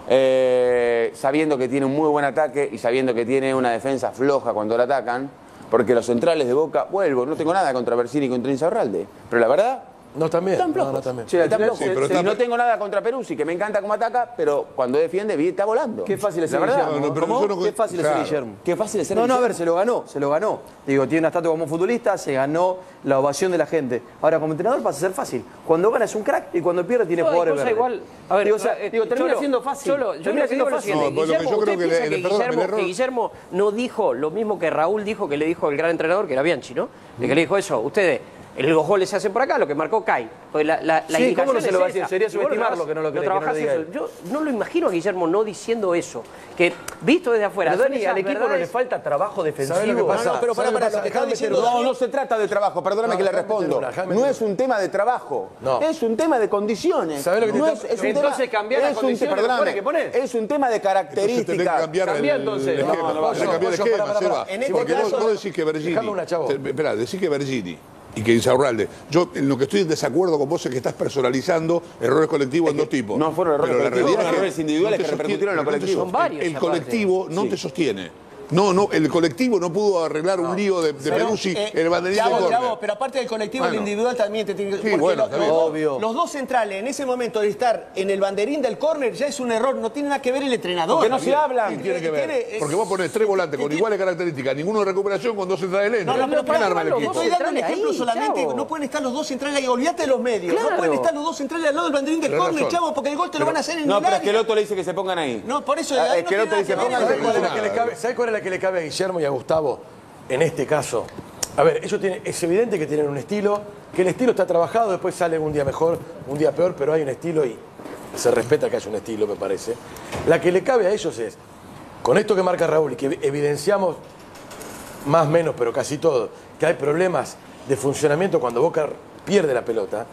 sabiendo que tiene un muy buen ataque y sabiendo que tiene una defensa floja cuando la atacan, porque los centrales de Boca, vuelvo, no tengo nada contra Bersini y contra Insaurralde, pero la verdad, No, también. están flojos. No, también. Sí, al Están final flojos. sí, pero Y está- no tengo nada contra Peruzzi, que me encanta cómo ataca, pero cuando defiende, está volando. Qué fácil es la ser verdad. Guillermo. No, pero ¿Cómo? yo no- Qué fácil es ser claro. Guillermo. Qué fácil es ser No, a Guillermo. ver, se lo ganó. Digo, tiene una estatua como futbolista, se ganó la ovación de la gente. Ahora, como entrenador pasa a ser fácil. Cuando gana es un crack y cuando pierde tiene No, hay jugadores cosa verdes. igual. A ver, termina Cholo, siendo fácil. Cholo, yo Termina lo que siendo digo es lo fácil. siguiente, No, lo que Guillermo, yo ¿usted creo que piensa le- que perdón, el Guillermo, error- que Guillermo no dijo lo mismo que Raúl dijo que le dijo el gran entrenador, que era Bianchi, ¿no? De que le dijo eso, ustedes, los goles se hacen por acá, lo que marcó Kai. Pues la Sí, indicación ¿cómo no se es lo va a esa. decir? Sería Y vos subestimarlo que no lo cree, que no lo trabajás diga eso. él. Yo no lo imagino a Guillermo no diciendo eso. Que visto desde afuera. Pero son Dani, esas al equipo no le verdades- falta trabajo defensivo. ¿Sabés lo que pasa? No, pero ¿Sabés pará, lo que lo que pasa? está diciendo No, no se trata de trabajo, perdóname que le respondo. No es un tema de trabajo, No. es un tema de condiciones. ¿Sabés lo que te No está- es un Entonces tema- cambiar las es un- condiciones, perdóname, ¿qué pones? es un tema de Entonces tenés que características. cambiar Cambia el entonces. esquema. No, Tenés que cambiar el Pollo, esquema, pará. Seba. En este Porque caso- vos decís que Bergini. Dejame una, chavo. Esperá, decís que Bergini y que Insaurralde. Yo en lo que estoy en desacuerdo con vos es que estás personalizando errores colectivos en dos tipos. no fueron errores Pero la colectivos, realidad fueron es errores individuales no te que sostiene- repercutieron en lo no te colectivo. sostiene. Son varios, El aparte. colectivo no te sostiene. No, el colectivo no pudo arreglar un lío de Peruzzi en el banderín de Chavo, córner. pero aparte del colectivo, Bueno. el individual también te tiene que... Sí, porque bueno, está bien. Obvio. Los dos centrales en ese momento de estar en el banderín del córner ya es un error, no tiene nada que ver el entrenador. Porque no se hablan. ¿Qué tiene que ver? Tiene- Porque vos ponés tres volantes con iguales características, ninguno de recuperación con dos centrales lentos. No, pero ¿Quién pará, arma el yo equipo? estoy dando un ejemplo ahí, solamente, Chavo. no pueden estar los dos centrales ahí, olvídate de los medios, Claro. no pueden estar los dos centrales al lado del banderín del Tenés córner, razón. Chavo, porque el gol te lo van a hacer en No, el pero área. Esqueloto le dice que se pongan ahí. No, por eso ahí no tiene Esqueloto nada dice, que ver. pónganse. ¿Sabés cuál es la que le cabe? ¿Sabés cuál es la que le cabe a Guillermo y a Gustavo en este caso? A ver, ellos tienen, es evidente que tienen un estilo, que el estilo está trabajado, después sale un día mejor, un día peor, pero hay un estilo y se respeta que haya un estilo, me parece. La que le cabe a ellos es, con esto que marca Raúl y que evidenciamos más o menos, pero casi todo, que hay problemas de funcionamiento cuando Boca pierde la pelota.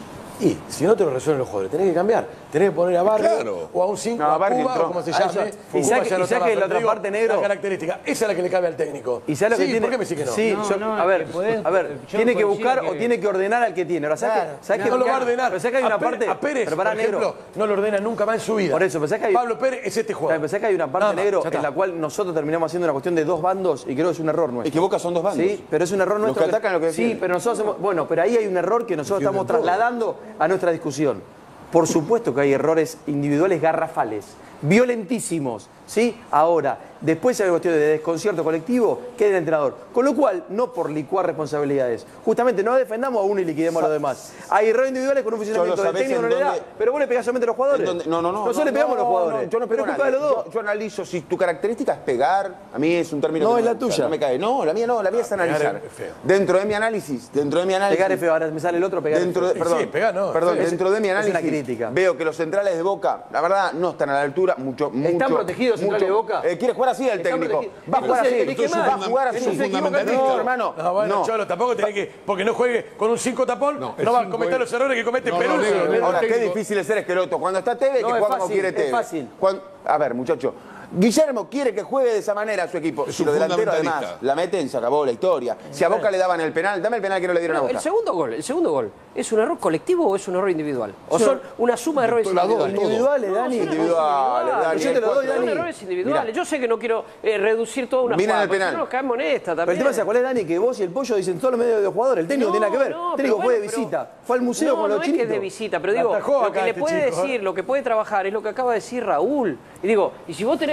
Y si no te lo resuelven los jugadores, tenés que cambiar. Tenés que poner a Barrio Claro. o a un 5, No, a Barrio Cuba, entró. o como se A eso. llame. Y Cuba saque- ya no y saque está más, la pero otra digo, parte, negro. La característica, esa es la que le cabe al técnico. ¿Y sabes lo Sí, que tiene? ¿por qué me decís que no? Sí, No, a ver, que podés- a ver, yo tiene que coincido buscar que- o tiene que ordenar al que tiene. Ahora, ¿sabes Claro. que No lo va a ordenar. Pero ¿sabes que hay una A Pérez- parte? A Pérez, pero pará, por ejemplo, negro. no lo ordena nunca más en su vida. Por eso, pensás que hay- Pablo Pérez es este jugador. Pensás que hay una parte, Nada más, negro, ya está. en la cual nosotros terminamos haciendo una cuestión de dos bandos y creo que es un error nuestro. Es que Boca son dos bandos. Sí, pero es un error Los nuestro. que atacan, los que Sí, defienden. pero nosotros hacemos... Bueno, pero ahí hay un error que nosotros estamos trasladando a nuestra discusión. Por supuesto que hay errores individuales garrafales, violentísimos, ¿sí? Ahora, después hay una cuestión de desconcierto colectivo, que es el entrenador. Con lo cual, no por licuar responsabilidades. Justamente, no defendamos a uno y liquidemos a los demás. Hay errores individuales con un funcionamiento Solo del sabés técnico no en le da, dónde- pero vos le pegás solamente a los jugadores. No. Nosotros le pegamos a los jugadores. Yo no pero pego es culpa de los dos. Yo analizo si tu característica es pegar, a mí es un término No, que es la me gusta, tuya. no me cae. No, la mía no, la mía es analizar. es feo. Dentro de mi análisis, Pegar es feo, ahora me sale el otro, pegar es Dentro feo. de, perdón, Sí, pegar no, perdón, es- dentro de mi es análisis una crítica. veo que los centrales de Boca, la verdad, no están a la altura, mucho. protegidos los centrales de Boca? Quiere jugar así el Están técnico. protegidos. Va a jugar así, Entonces, elige va mal. a jugar así. Es un fundamentalista. No, hermano. No, bueno, no. Cholo, tampoco tenés que. Porque no juegue con un 5 tapón, no, el va a cinco cometer es- los errores que comete No, Perú. no, negro, Ahora, qué técnico. difícil es ser Esqueloto. Cuando está Tevez, No, que es juega como fácil, quiere es Tevez. fácil. A ver, muchacho. Guillermo quiere que juegue de esa manera a su equipo. Es Si un los delanteros además fundamentalista. la meten, se acabó la historia. Si a Boca le daban el penal, dame el penal que no le dieron a No, Boca. el segundo gol, ¿es un error colectivo o es un error individual? ¿O son una suma de errores Las dos, individuales? Individuales, No, Dani. son errores Individuales, Dani. Yo te lo doy, Son Dani. errores individuales. Yo sé que no quiero reducir toda una Miren jugada, el porque penal. si no nos caemos en esta también. Pero el tema es cuál es, Dani, que vos y el Pollo dicen todos los medios de los jugadores. El técnico No, tiene nada que ver. no, El técnico pero fue de bueno, visita. Fue al museo no, con los no es que chinitos. es de visita, pero La digo, atajó lo acá que le este puede chico, decir, lo que puede trabajar es lo que acaba de decir Raúl. Y digo, y si vos tenés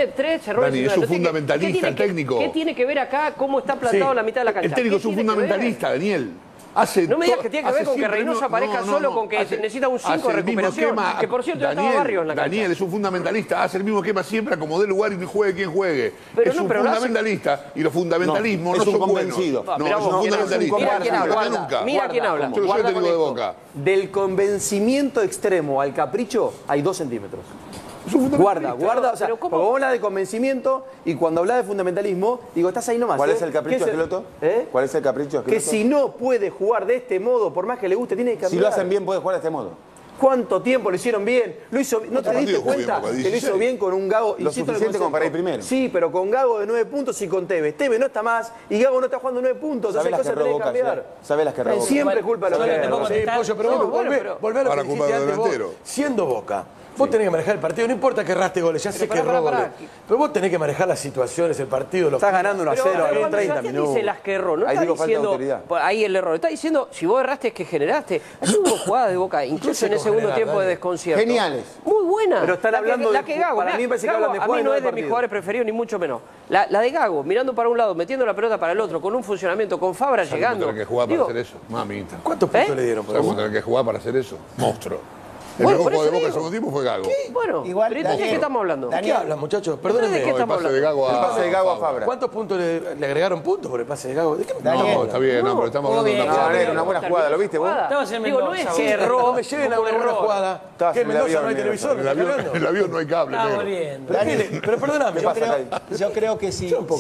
tres errores. Dani, es un fundamentalista el técnico. ¿Qué tiene que ver acá cómo está plantado la mitad de la cancha? El técnico es un fundamentalista, Daniel. No me digas que tiene que ver con que Reynoso aparezca solo, con que necesita un 5 de recuperación. Que por cierto ya estaba Barrios en la cancha. Daniel es un fundamentalista, hace el mismo esquema siempre, acomodé el lugar y juegue quien juegue. Pero es un fundamentalista y los fundamentalismos no son buenos. No, es un fundamentalista. Mira quién habla. Mira quién habla. Yo soy técnico de Boca. Del convencimiento extremo al capricho hay 2 centímetros. Guarda, o sea, porque vos hablas de convencimiento y cuando hablas de fundamentalismo, digo, estás ahí nomás. ¿Cuál es el capricho, Esqueloto? ¿Cuál es el capricho, Esqueloto? Que si no puede jugar de este modo, por más que le guste, tiene que cambiar. Si lo hacen bien, puede jugar de este modo. ¿Cuánto tiempo lo hicieron bien? Lo hizo, ¿no te diste cuenta que lo hizo bien con un Gago? Lo suficiente como para ir primero. Sí, pero con Gago de 9 puntos y con Tevez. Tevez no está más y Gago no está jugando 9 puntos. ¿Sabes las que robó cambiar? ¿Sabes las que robó? Siempre culpa de los que Sí, Pollo, pero volver a lo que dijiste antes vos, siendo Boca. Vos tenés que manejar el partido, no importa que erraste goles, ya sé que erró goles. Pero vos tenés que manejar las situaciones, el partido. Estás ganando 1-0 en 30 minutos. Dice las que erró, no está diciendo ahí el error. Está diciendo, si vos erraste es que generaste. Hubo jugadas de Boca, incluso en el segundo tiempo de desconcierto. Geniales. Muy buena. Pero están hablando la que Gago, para mí me parece que hablan de a mí no es de mis jugadores preferidos, ni mucho menos. La de Gago, mirando para un lado, metiendo la pelota para el otro, con un funcionamiento, con Fabra llegando. ¿Cuánto tenés que jugar para hacer eso? Mamita. ¿Cuántos puntos le dieron? ¿Sabes cuánto tenés que jugar para hacer eso? Monstruo. El Bueno, mejor por jugador de eso Boca el digo. segundo tiempo fue Gago. Bueno, Igual, pero ¿de qué estamos hablando? ¿De qué hablan, muchachos? ¿De Perdónenme. qué estamos el pase de hablando? Gago El pase de Gago a Fabra. ¿Cuántos puntos le agregaron puntos por el pase de Gago? ¿De qué me No, está bien, no, pero estamos hablando de una No, jugada. era una buena jugada, ¿lo viste vos? Estabas en Digo, no Mendoza, es que vos. erró, No me lleven a una buena jugada. Estabas ¿Qué, en el Mendoza avión, no hay negro. televisor? En el avión no hay cable, Estamos negro. bien. Pero perdóname. Yo creo que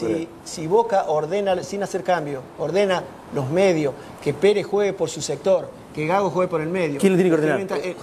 si Boca ordena, sin hacer cambio, ordena los medios, que Pérez juegue por su sector, que Gago juegue por el medio. ¿Quién le tiene que ordenar?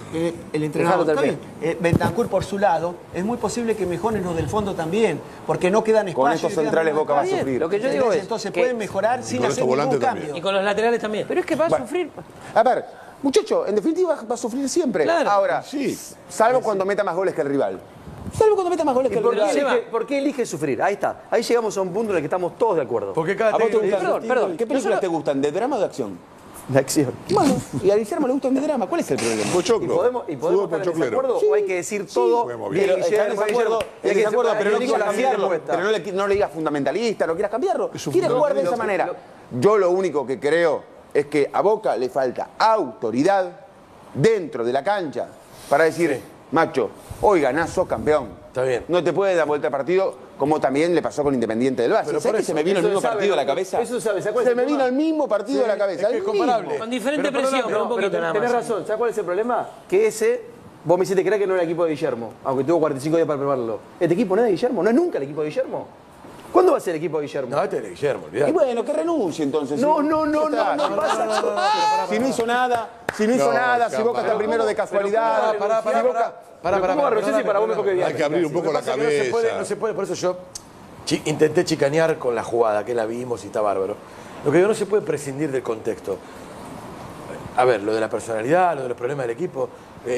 El entrenador. Está bien. Bentancur por su lado, es muy posible que mejoren los del fondo también, porque no quedan espacios. Con estos centrales Boca va a Bien, sufrir. lo que yo digo es Entonces que- pueden mejorar sin con hacer estos ningún volantes cambio. también. Y con los laterales también. Pero es que va a sufrir. A ver, muchacho, en definitiva va a sufrir siempre. Claro. Ahora, Sí. salvo cuando meta más goles que el rival. Salvo cuando meta más goles que el rival. ¿Por qué elige sufrir? Ahí está. Ahí llegamos a un punto en el que estamos todos de acuerdo. Porque cada ¿A vos te técnico- gustan? Perdón, ¿Qué películas te gustan? ¿De drama o de acción? La acción. Bueno, y a Guillermo le gustan de drama. ¿Cuál es el problema? Pochoclo. ¿Y podemos Fútbol estar en pochoclero. desacuerdo o hay que decir todo? Podemos, bien, bien. Está en Guillermo, desacuerdo, y hay que pero no decir, quieras la cambiarlo. respuesta. Pero no le digas fundamentalista, no quieras cambiarlo. Es un Quiere jugar de esa fundamentalista. manera. Yo lo único que creo es que a Boca le falta autoridad dentro de la cancha para decir, macho, hoy ganás, sos campeón. Está bien. No te puedes dar vuelta al partido como también le pasó con Independiente del Valle. Pero ¿Sabes por que eso, se me vino el eso mismo sabe, partido a la ¿no? cabeza? Eso sabe, ¿sabes cuál Se es me el vino problema? el mismo partido a la cabeza. es que el es comparable. mismo. Con diferente Pero presión, pero un Pero poquito nada tenés más. razón, ¿sabes cuál es el problema? Que ese, vos me hiciste creer que no era el equipo de Guillermo, aunque tuvo 45 días para prepararlo. Este equipo no es de Guillermo, no es nunca el equipo de Guillermo. ¿Cuándo va a ser el equipo de Guillermo? No, este es de Guillermo, Y olvidate. bueno, que renuncie entonces. No, ¿sí? no, no, Ya está. no pasa. Si no hizo nada, si no hizo nada, si Boca está primero de casualidad. Pará. ¿Cómo va a renunciar si para vos me toque Hay que abrir un poco la Lo que pasa es que cabeza. no se puede, por eso yo intenté chicanear con la jugada, que la vimos y está bárbaro. Lo que digo, no se puede prescindir del contexto. A ver, lo de la personalidad, lo de los problemas del equipo,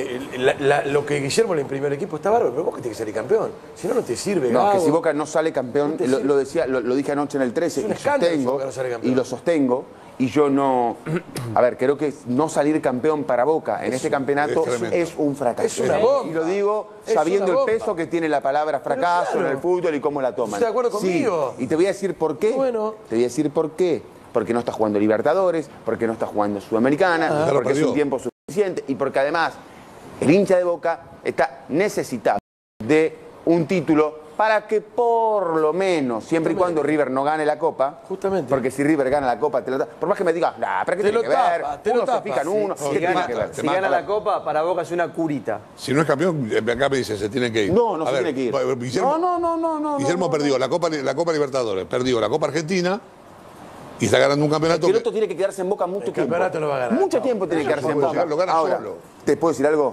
lo que Guillermo le imprimió al equipo está bárbaro, pero vos que tenés que salir campeón. Si no, no te sirve. No, que Gago. si Boca no sale campeón, lo decía, lo dije anoche en el 13, Es un y escándalo si sostengo, Boca no sale campeón. y lo sostengo, y yo no... A ver, creo que no salir campeón para Boca en este campeonato es tremendo. es un fracaso. Es una bomba. Y lo digo Es sabiendo una el bomba. peso que tiene la palabra fracaso claro. en el fútbol y cómo la toman. ¿Estás de acuerdo conmigo? Sí, y te voy a decir por qué. Bueno. Te voy a decir por qué. Porque no está jugando Libertadores, porque no está jugando Sudamericana, Ya lo porque es perdió. un tiempo suficiente y porque además el hincha de Boca está necesitado de un título para que por lo menos, siempre y cuando River no gane la Copa, Justamente. porque si River gana la Copa, por más que me digas, nah, pero ¿qué Te tiene lo que ver? tapa, te lo Uno se tapa, fija en sí. uno, Sí, ¿qué te tiene mata, que ver? te Si gana la Copa, para Boca es una curita. Si no es campeón, acá me dice, se tienen que ir. No, no A se ver, tiene que ir. Guillermo, No. Guillermo perdió la Copa Libertadores, perdió la Copa Argentina y está ganando un campeonato El que... otro tiene que quedarse en Boca mucho tiempo. campeonato lo va a ganar. Mucho tiempo tiene que quedarse en Boca. Lo gana Ahora, solo. ¿te puedo decir algo?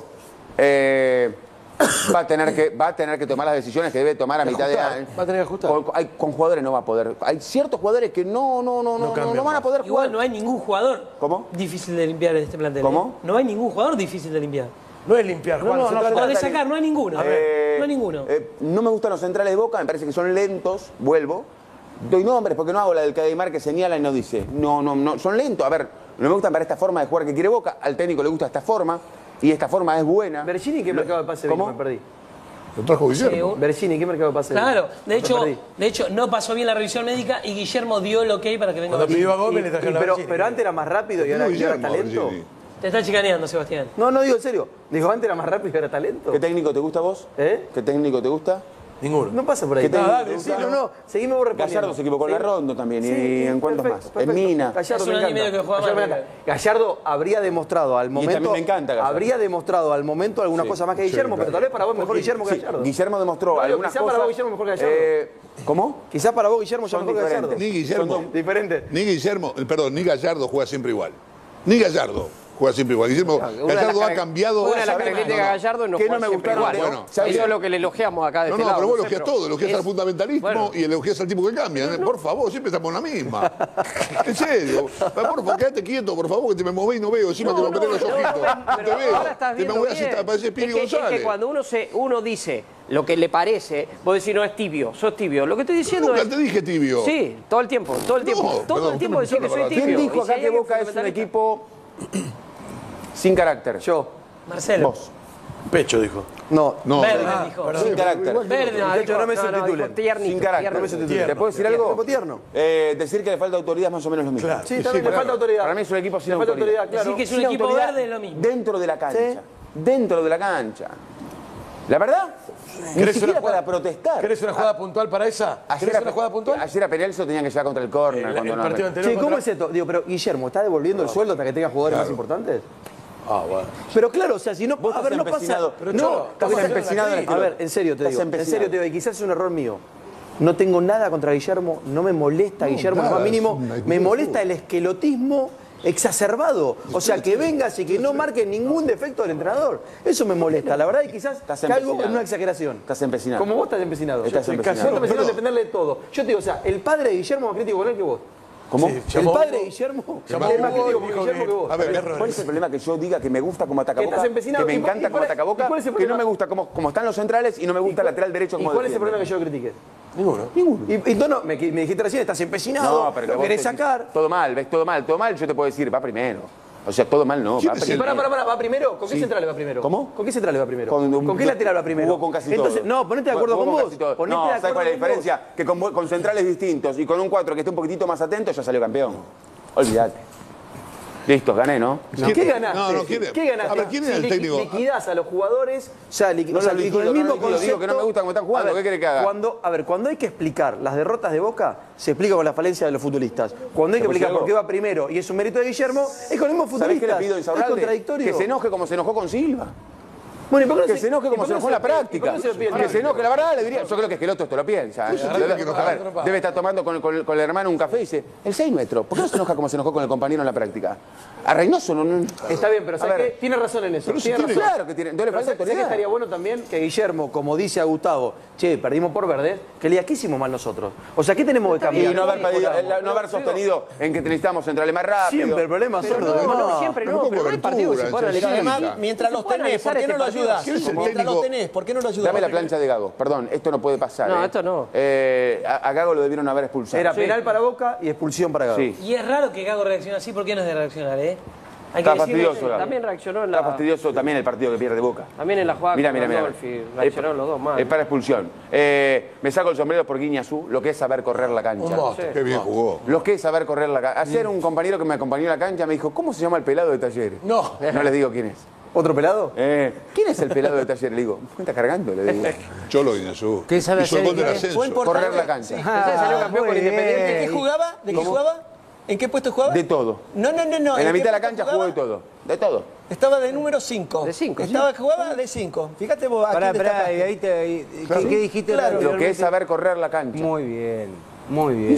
Va a tener que tomar las decisiones que debe tomar a mitad de año. Va a tener que ajustar. Con jugadores no va a poder. Hay ciertos jugadores que no cambian van a más. poder jugar. Igual no hay ningún jugador ¿Cómo? difícil de limpiar en este plantel. ¿Cómo? No hay ningún jugador difícil de limpiar. No es limpiar, Juan. No, se no, trata- O de trata sacar, no hay ninguno. No hay ninguno. No me gustan los centrales de Boca, me parece que son lentos, vuelvo. Doy nombres porque no hago la del Cadimar que señala y no dice. No, son lentos. A ver, no me gustan para esta forma de jugar que quiere Boca. Al técnico le gusta esta forma y esta forma es buena. Bergini, ¿qué mercado de pase ¿Cómo? vino? Me perdí. Lo trajo Guillermo. Bergini, ¿qué mercado pasa? Claro, de perdí. hecho no pasó bien la revisión médica y Guillermo dio el ok para que venga Cuando pidió a Bergini. Gómez le trajeron la pero, Bergini. pero antes era más rápido y ahora era talento. Bergini. Te está chicaneando, Sebastián. No, no digo en serio. Digo, antes era más rápido y ahora talento. ¿Qué técnico te gusta a vos? ¿Eh? ¿Qué técnico te gusta? Ninguno. No pasa por ahí. ¿Qué técnico Dale, te sí, gusta? no, seguime vos respondiendo. Gallardo se equivocó en la Rondo también. Sí, ¿Y en cuántos perfecto, más? perfecto. En Mina. Gallardo Hace me un año y encanta. medio que juega Gallardo, mal, me encanta. Gallardo habría demostrado al momento. también me encanta Gallardo. Habría demostrado al momento algunas cosas más que Guillermo, pero tal vez para vos mejor Guillermo que Sí, Gallardo. Guillermo demostró No, algunas quizá cosas. para vos Guillermo mejor que Gallardo. ¿Cómo? Quizás para vos Guillermo ya Son mejor que Gallardo. diferentes. Ni Guillermo. Diferente. Ni Guillermo, perdón, ni Gallardo juega siempre igual. Ni Gallardo juega siempre igual. Guillermo, Gallardo ha cambiado. Una de las ¿sabés? características de Gallardo no ¿Qué juega no me siempre gustaron? igual. Bueno, ¿sabés? Eso es lo que le elogiamos acá de No, este no, lado. pero vos no sé, elogias todo, elogias al fundamentalismo bueno. y elogias al tipo que cambia. Por favor, siempre estamos en la misma. En serio. Por favor, quédate quieto, por favor, que te me movés y no veo. Encima te me perdés los ojitos. No te Pero veo. ahora estás Te me viendo movés así, bien. pareces Piri Es que González. cuando uno dice lo que le parece, vos decís, no, es tibio, sos tibio. Lo que estoy diciendo Nunca es... te dije tibio. Sí, todo el tiempo, todo el tiempo. No, todo perdón, el tiempo usted decís me que soy escuchó la tibio. ¿Quién dijo Y si acá hay que alguien Boca es un fundamentalista- equipo sin carácter? Yo. Marcelo. Vos. Pecho, dijo. No. No, Verde, no. dijo. Sin carácter. Verde, no, De hecho, dijo- no me subtitulen. dijo tiernito, Sin carácter. tiernito. ¿Te puedo decir algo? Tipo tierno. Decir que le falta autoridad es más o menos lo mismo. Claro. Sí, también le falta autoridad. Para mí es un equipo sin Le falta autoridad. autoridad, claro. Decir que es un Sin equipo autoridad verde es lo mismo. Dentro de la cancha. Sí. Dentro de la cancha. La verdad, ni ¿Querés siquiera una jugada- para protestar. ¿Querés una jugada puntual para esa? ¿Querés una jugada puntual? Ayer a Pereira lo tenían que llevar contra el córner. El cuando no- partido anterior Che, ¿cómo contra- es esto? Digo, pero Guillermo, ¿está devolviendo el sueldo hasta que tenga jugadores más importantes? Ah, bueno. Pero claro, o sea, si no, Vos a estás ver, no pasa. empecinado. Pero no, Cholo, estás o sea, empecinado en el a club. ver, en serio te Estás digo, en empecinado. serio te digo, y quizás es un error mío. No tengo nada contra Guillermo, no me molesta Guillermo en lo nada, más mínimo, es una actitud me de molesta fútbol. el esquelotismo exacerbado. O sea, que vengas y que no marque ningún defecto del entrenador. Eso me molesta, la verdad, y quizás Estás caigo empecinado. en una exageración. Estás empecinado. Como vos estás empecinado. Estás Yo estoy empecinado. casi empecinado en dependerle de todo. Yo te digo, o sea, el padre de Guillermo es más crítico con él que vos. ¿Cómo? Sí, El llamó- padre de Guillermo Llamó es más Hugo crítico y con dijo Guillermo que- que vos. A ver, ¿Cuál es el problema? Que yo diga que me gusta como ataca Que Boca, estás empecinado. que me ¿Y encanta cuál- como ataca Boca, y cuál es el que no problema? me gusta como están los centrales y no me gusta el lateral derecho ¿Y como cuál es el defiende. problema que yo critique? Ninguno. Y no, me dijiste recién, estás empecinado, No, pero lo vos querés te- sacar. Todo mal, ves todo mal, yo te puedo decir, va primero. O sea, todo mal no, ¿Quién va es el- primero. Pará, ¿va primero? ¿Con qué Sí. central va primero? ¿Cómo? ¿Con qué central va primero? Con- qué lateral va primero? Jugó con casi Entonces, todo. no, ponete de acuerdo Jugó con vos. casi todo. Ponete No, de ¿sabes acuerdo cuál es la con vos. diferencia? Que con centrales distintos y con un 4 que esté un poquitito más atento ya salió campeón. Olvídate. Listo, gané, ¿no? ¿Qué ganaste? No, no, ¿quién- ¿Qué ganaste? a ver, ¿quién es el Si técnico? liquidás a los jugadores, o sea, No o sea, lo liquido, con el no mismo lo liquido, digo concepto. que no me gusta cómo están jugando, A ver, ¿qué querés que haga? Cuando hay que explicar las derrotas de Boca, se explica con la falencia de los futbolistas. Cuando hay que ¿Te puedo explicar decir por qué va primero y es un mérito de Guillermo, es con los mismos ¿Sabés qué le futbolistas. pido a Es Insaurralde? contradictorio. Que se enoje como se enojó con Silva. Bueno, ¿y por qué no Que se enoje como se enojó en la práctica. Que se enoje, la verdad le diría. Yo creo que Esqueloto esto lo piensa. ¿eh? Debe estar tomando con el hermano un café y dice, el 6 metros, ¿por qué no se enoja como se enojó con el compañero en la práctica? A Reynoso no. Está bien, pero A ¿sabes ver. qué? Tiene razón en eso. Pero si Tiene tiene- razón. Claro que tiene. Entonces le Pero falta ¿sabes que autoridad. estaría bueno también que Guillermo, como dice a Gustavo, che, perdimos por Verde, que le diga, ¿qué hicimos mal nosotros? O sea, ¿qué tenemos que Y cambiar? no haber sostenido en que necesitamos centrales más rápido. Siempre el problema son los No, demás. siempre Pero no, con pero no hay partido que se pueda cobertura, analizar. en Además, mientras los puede tenés, ¿por qué no lo analizar ayudás? ¿Quién es el Mientras los técnico? tenés, ¿por qué no lo ayudás? Dame la plancha de Gago. Perdón, esto no puede pasar. No, ¿eh? esto no. A Gago lo debieron haber expulsado. Era penal para Boca y expulsión para Gago. Sí. Y es raro que Gago reaccione así, ¿por qué no es de reaccionar, Hay que Está decirlo. fastidioso, Gago. También reaccionó en Está la... fastidioso también el partido que pierde Boca. También en la jugada Mira, con mira, mira. Randolph, reaccionaron los dos mal. Es para expulsión. Me saco el sombrero por Guiñazú, lo que es saber correr la cancha. Un monstruo. Qué bien jugó. Lo que es saber correr la cancha. Ayer un compañero que me acompañó a la cancha me dijo, ¿cómo se llama el pelado de Talleres? No. No les digo quién es. ¿Otro pelado? ¿Quién es el pelado de Talleres? Le digo, ¿me está cargando? Le digo. Cholo Guiñazú. ¿Qué sabe Hizo el hacer gol del inglés? ascenso. Fue importante. Correr la cancha. Entonces salió campeón con Independiente. ¿De qué jugaba? ¿De qué jugaba? ¿En qué puesto jugaba? De todo. No. En la ¿qué mitad de la puesto cancha jugaba? jugó de todo. De todo. Estaba de número 5. De 5, Jugaba de 5. Fíjate vos, ¿a Pará, quién pará, destacaste? y ahí ¿qué dijiste? Claro. Lo que es saber correr la cancha. Muy bien, muy bien.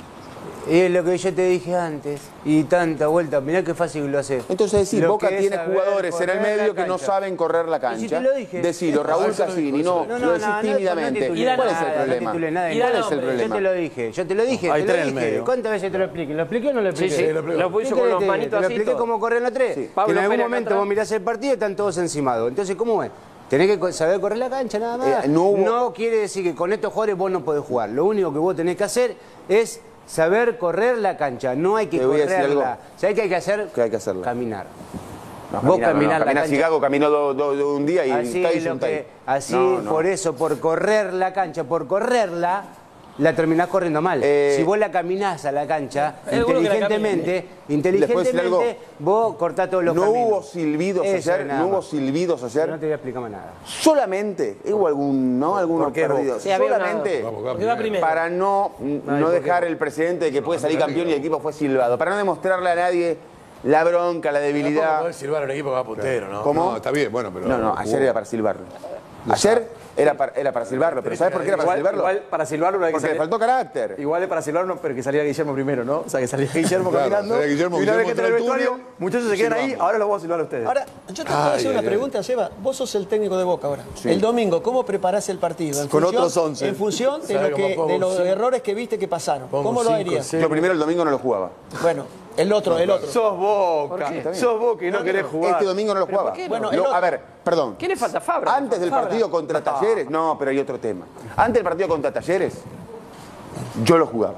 Y es lo que yo te dije antes. Y tanta vuelta, mirá qué fácil lo haces. Entonces decir, Lo Boca que es tiene saber jugadores en el correr la medio que no cancha. saben correr la Y cancha. si te lo dije. Decilo, Raúl Cassini, no, lo decís tímidamente. titulé ¿Cuál es el nada, problema? No titulé nada. Y ¿Cuál da es el nombre. Yo problema? te lo dije, yo te lo dije, Ahí te lo está en el dije. medio. ¿Cuántas veces te lo expliqué? ¿Lo expliqué o no lo Sí, expliqué? sí, lo ¿Qué puso con querés los que te manitos Te lo así. expliqué todo. cómo corren los tres. Sí. Que en Pablo algún Pérez momento acá vos atrás. mirás el partido y están todos encimados. Entonces, ¿cómo es? Tenés que saber correr la cancha nada más. No hubo- No quiere decir que con estos jugadores vos no podés jugar. Lo único que vos tenés que hacer es saber correr la cancha. No hay que Te voy a decir correrla. algo. ¿Sabés qué hay que hacer? ¿Qué hay que hacerla? Caminar. Vos caminás la Caminás cancha. Chicago, caminó un día y Así un es lo que, así No, no. por eso, por correr la cancha, por correrla, la terminás corriendo mal. Si vos la caminás a la cancha, Hay algunos que la inteligentemente, vos cortás todos los caminos. No hubo silbidos Eso ayer, nada no hubo más. silbidos ayer. No te voy a explicar más nada. Solamente, hubo algunos ¿Por qué, perdidos. Sí, había Solamente Porque va primero. para no dejar el precedente de que puede salir campeón y el equipo fue silbado. Para no demostrarle a nadie la bronca, la No debilidad. podés silbar a un equipo que va puntero, ¿no? ¿Cómo? No, está bien, bueno, pero... No, ayer era para silbarlo. Ayer era para silbarlo, pero ¿sabes por qué era para silbarlo? Igual para silbarlo no hay que Porque le salir. faltó carácter. Igual es para silbarlo, pero que saliera Guillermo primero, ¿no? O sea, que saliera Guillermo Claro, caminando. salía Guillermo, y una vez Guillermo que entra en el entra al vestuario, túnel, muchachos se quedan ahí, silbamos. ahora los vamos a silbar a ustedes. Ahora, yo te puedo hacer una pregunta, Seba. Vos sos el técnico de Boca ahora. Sí. El domingo, ¿cómo preparás el partido? Con otros 11. En función de, ¿Sabe cómo pongo de los cinco? errores que viste que pasaron. Pongo ¿Cómo lo 5, harías? 6. Yo primero el domingo no lo jugaba. Bueno, el otro. Sos Boca. Está bien. Sos Boca y no querés jugar. Este domingo no lo jugaba. por qué no? Bueno, No, a ver, perdón. ¿Qué le falta? Fabra. Antes del partido contra Talleres, no, pero hay otro tema. Antes del partido contra Talleres, yo lo jugaba.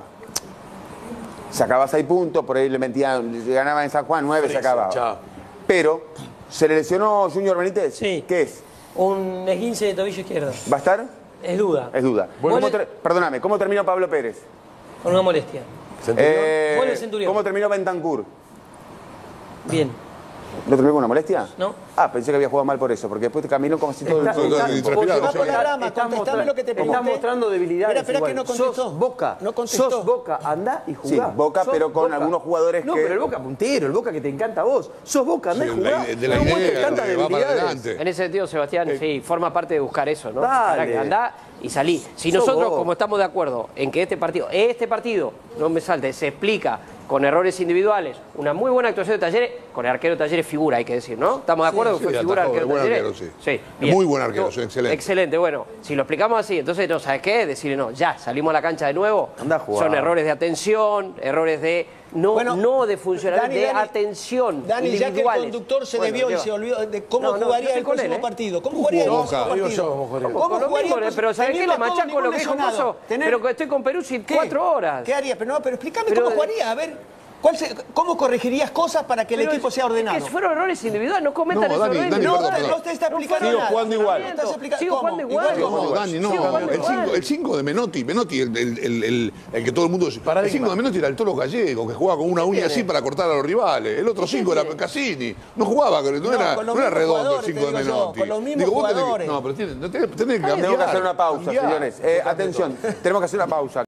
Sacaba 6 puntos, por ahí le metían, ganaba en San Juan 9, se acababa. chao. Pero, ¿se le lesionó Junior Benítez? Sí. ¿Qué es? Un esguince de tobillo izquierdo. ¿Va a estar? Es duda. Es duda. Bueno, Perdóname, ¿cómo terminó Pablo Pérez? Con una molestia. Gol de Centurión. ¿Cómo terminó Bentancur? Bien. ¿No terminó con una molestia? No. Ah, pensé que había jugado mal por eso, porque después caminó como si todo el... Está- transpirado, Va sí. por la rama, contestame lo que te pregunté. Estás mostrando debilidades. Espera, que no igual. contestó. Sos Boca. No contestó. Sos Boca. Andá y Sí, jugá. Boca, Sos pero con Boca. algunos jugadores No, que... pero el Boca puntero, el Boca que te encanta a vos. Sos Boca, andá y Sí, jugá. de la No muestres idea, tantas de que va para debilidades. adelante. En ese sentido, Sebastián, sí, forma parte de buscar eso, ¿no? Dale. Para que andá y salí. Si Sos nosotros, vos. como estamos de acuerdo en que este partido, no me salte, se explica con errores individuales, una muy buena actuación de Talleres, con el arquero de Talleres figura, hay que decir, ¿no? ¿Estamos de acuerdo que sí, fue figura atajó, arquero de buen Talleres? arquero, sí. Sí, Es bien. muy buen arquero, sí, excelente. Excelente, bueno, si lo explicamos así, entonces, no, ¿sabes qué? Decirle, no, ya, salimos a la cancha de nuevo. Andá a jugar. Son errores de atención, errores de... No de funcionamiento, de atención. Dani, ya que el individuales. conductor se Bueno, desvió y ¿qué se va? olvidó de cómo No, no, jugaría yo estoy el con él, próximo ¿eh? partido. ¿Cómo jugaría el próximo Boca, digo partido? yo cómo jugaría. ¿Cómo Con lo jugaría mismo, el próximo- pero ¿sabes qué? teniendo Le a todo machaco ningún lo que dijo lesionado? Coso. Tener- Pero que estoy con Peruzzi ¿Qué? 4 horas. ¿Qué haría? Pero explícame Pero- cómo jugaría. A ver, ¿cómo corregirías cosas para que el Pero equipo sea ordenado? Es que fueron errores individuales, no cometan No, esos Dani, errores. Dani, No, perdón. no te está explicando Sigo nada. jugando igual. No estás explicando- Sigo ¿cómo? jugando igual. No, Dani, no. Sigo jugando igual. El 5 de Menotti, el que todo el mundo... El 5 de Menotti era el Toro Gallego, que jugaba con una uña así para cortar a los rivales. El otro 5 era Cassini. No jugaba, no era con los redondo el mismos 5 de jugadores, te digo yo, Menotti. con los mismos Digo, vos tenés que- jugadores. No, pero tenés que cambiar. Tenemos que hacer una pausa, cambiar. señores. Atención, tenemos que hacer una pausa.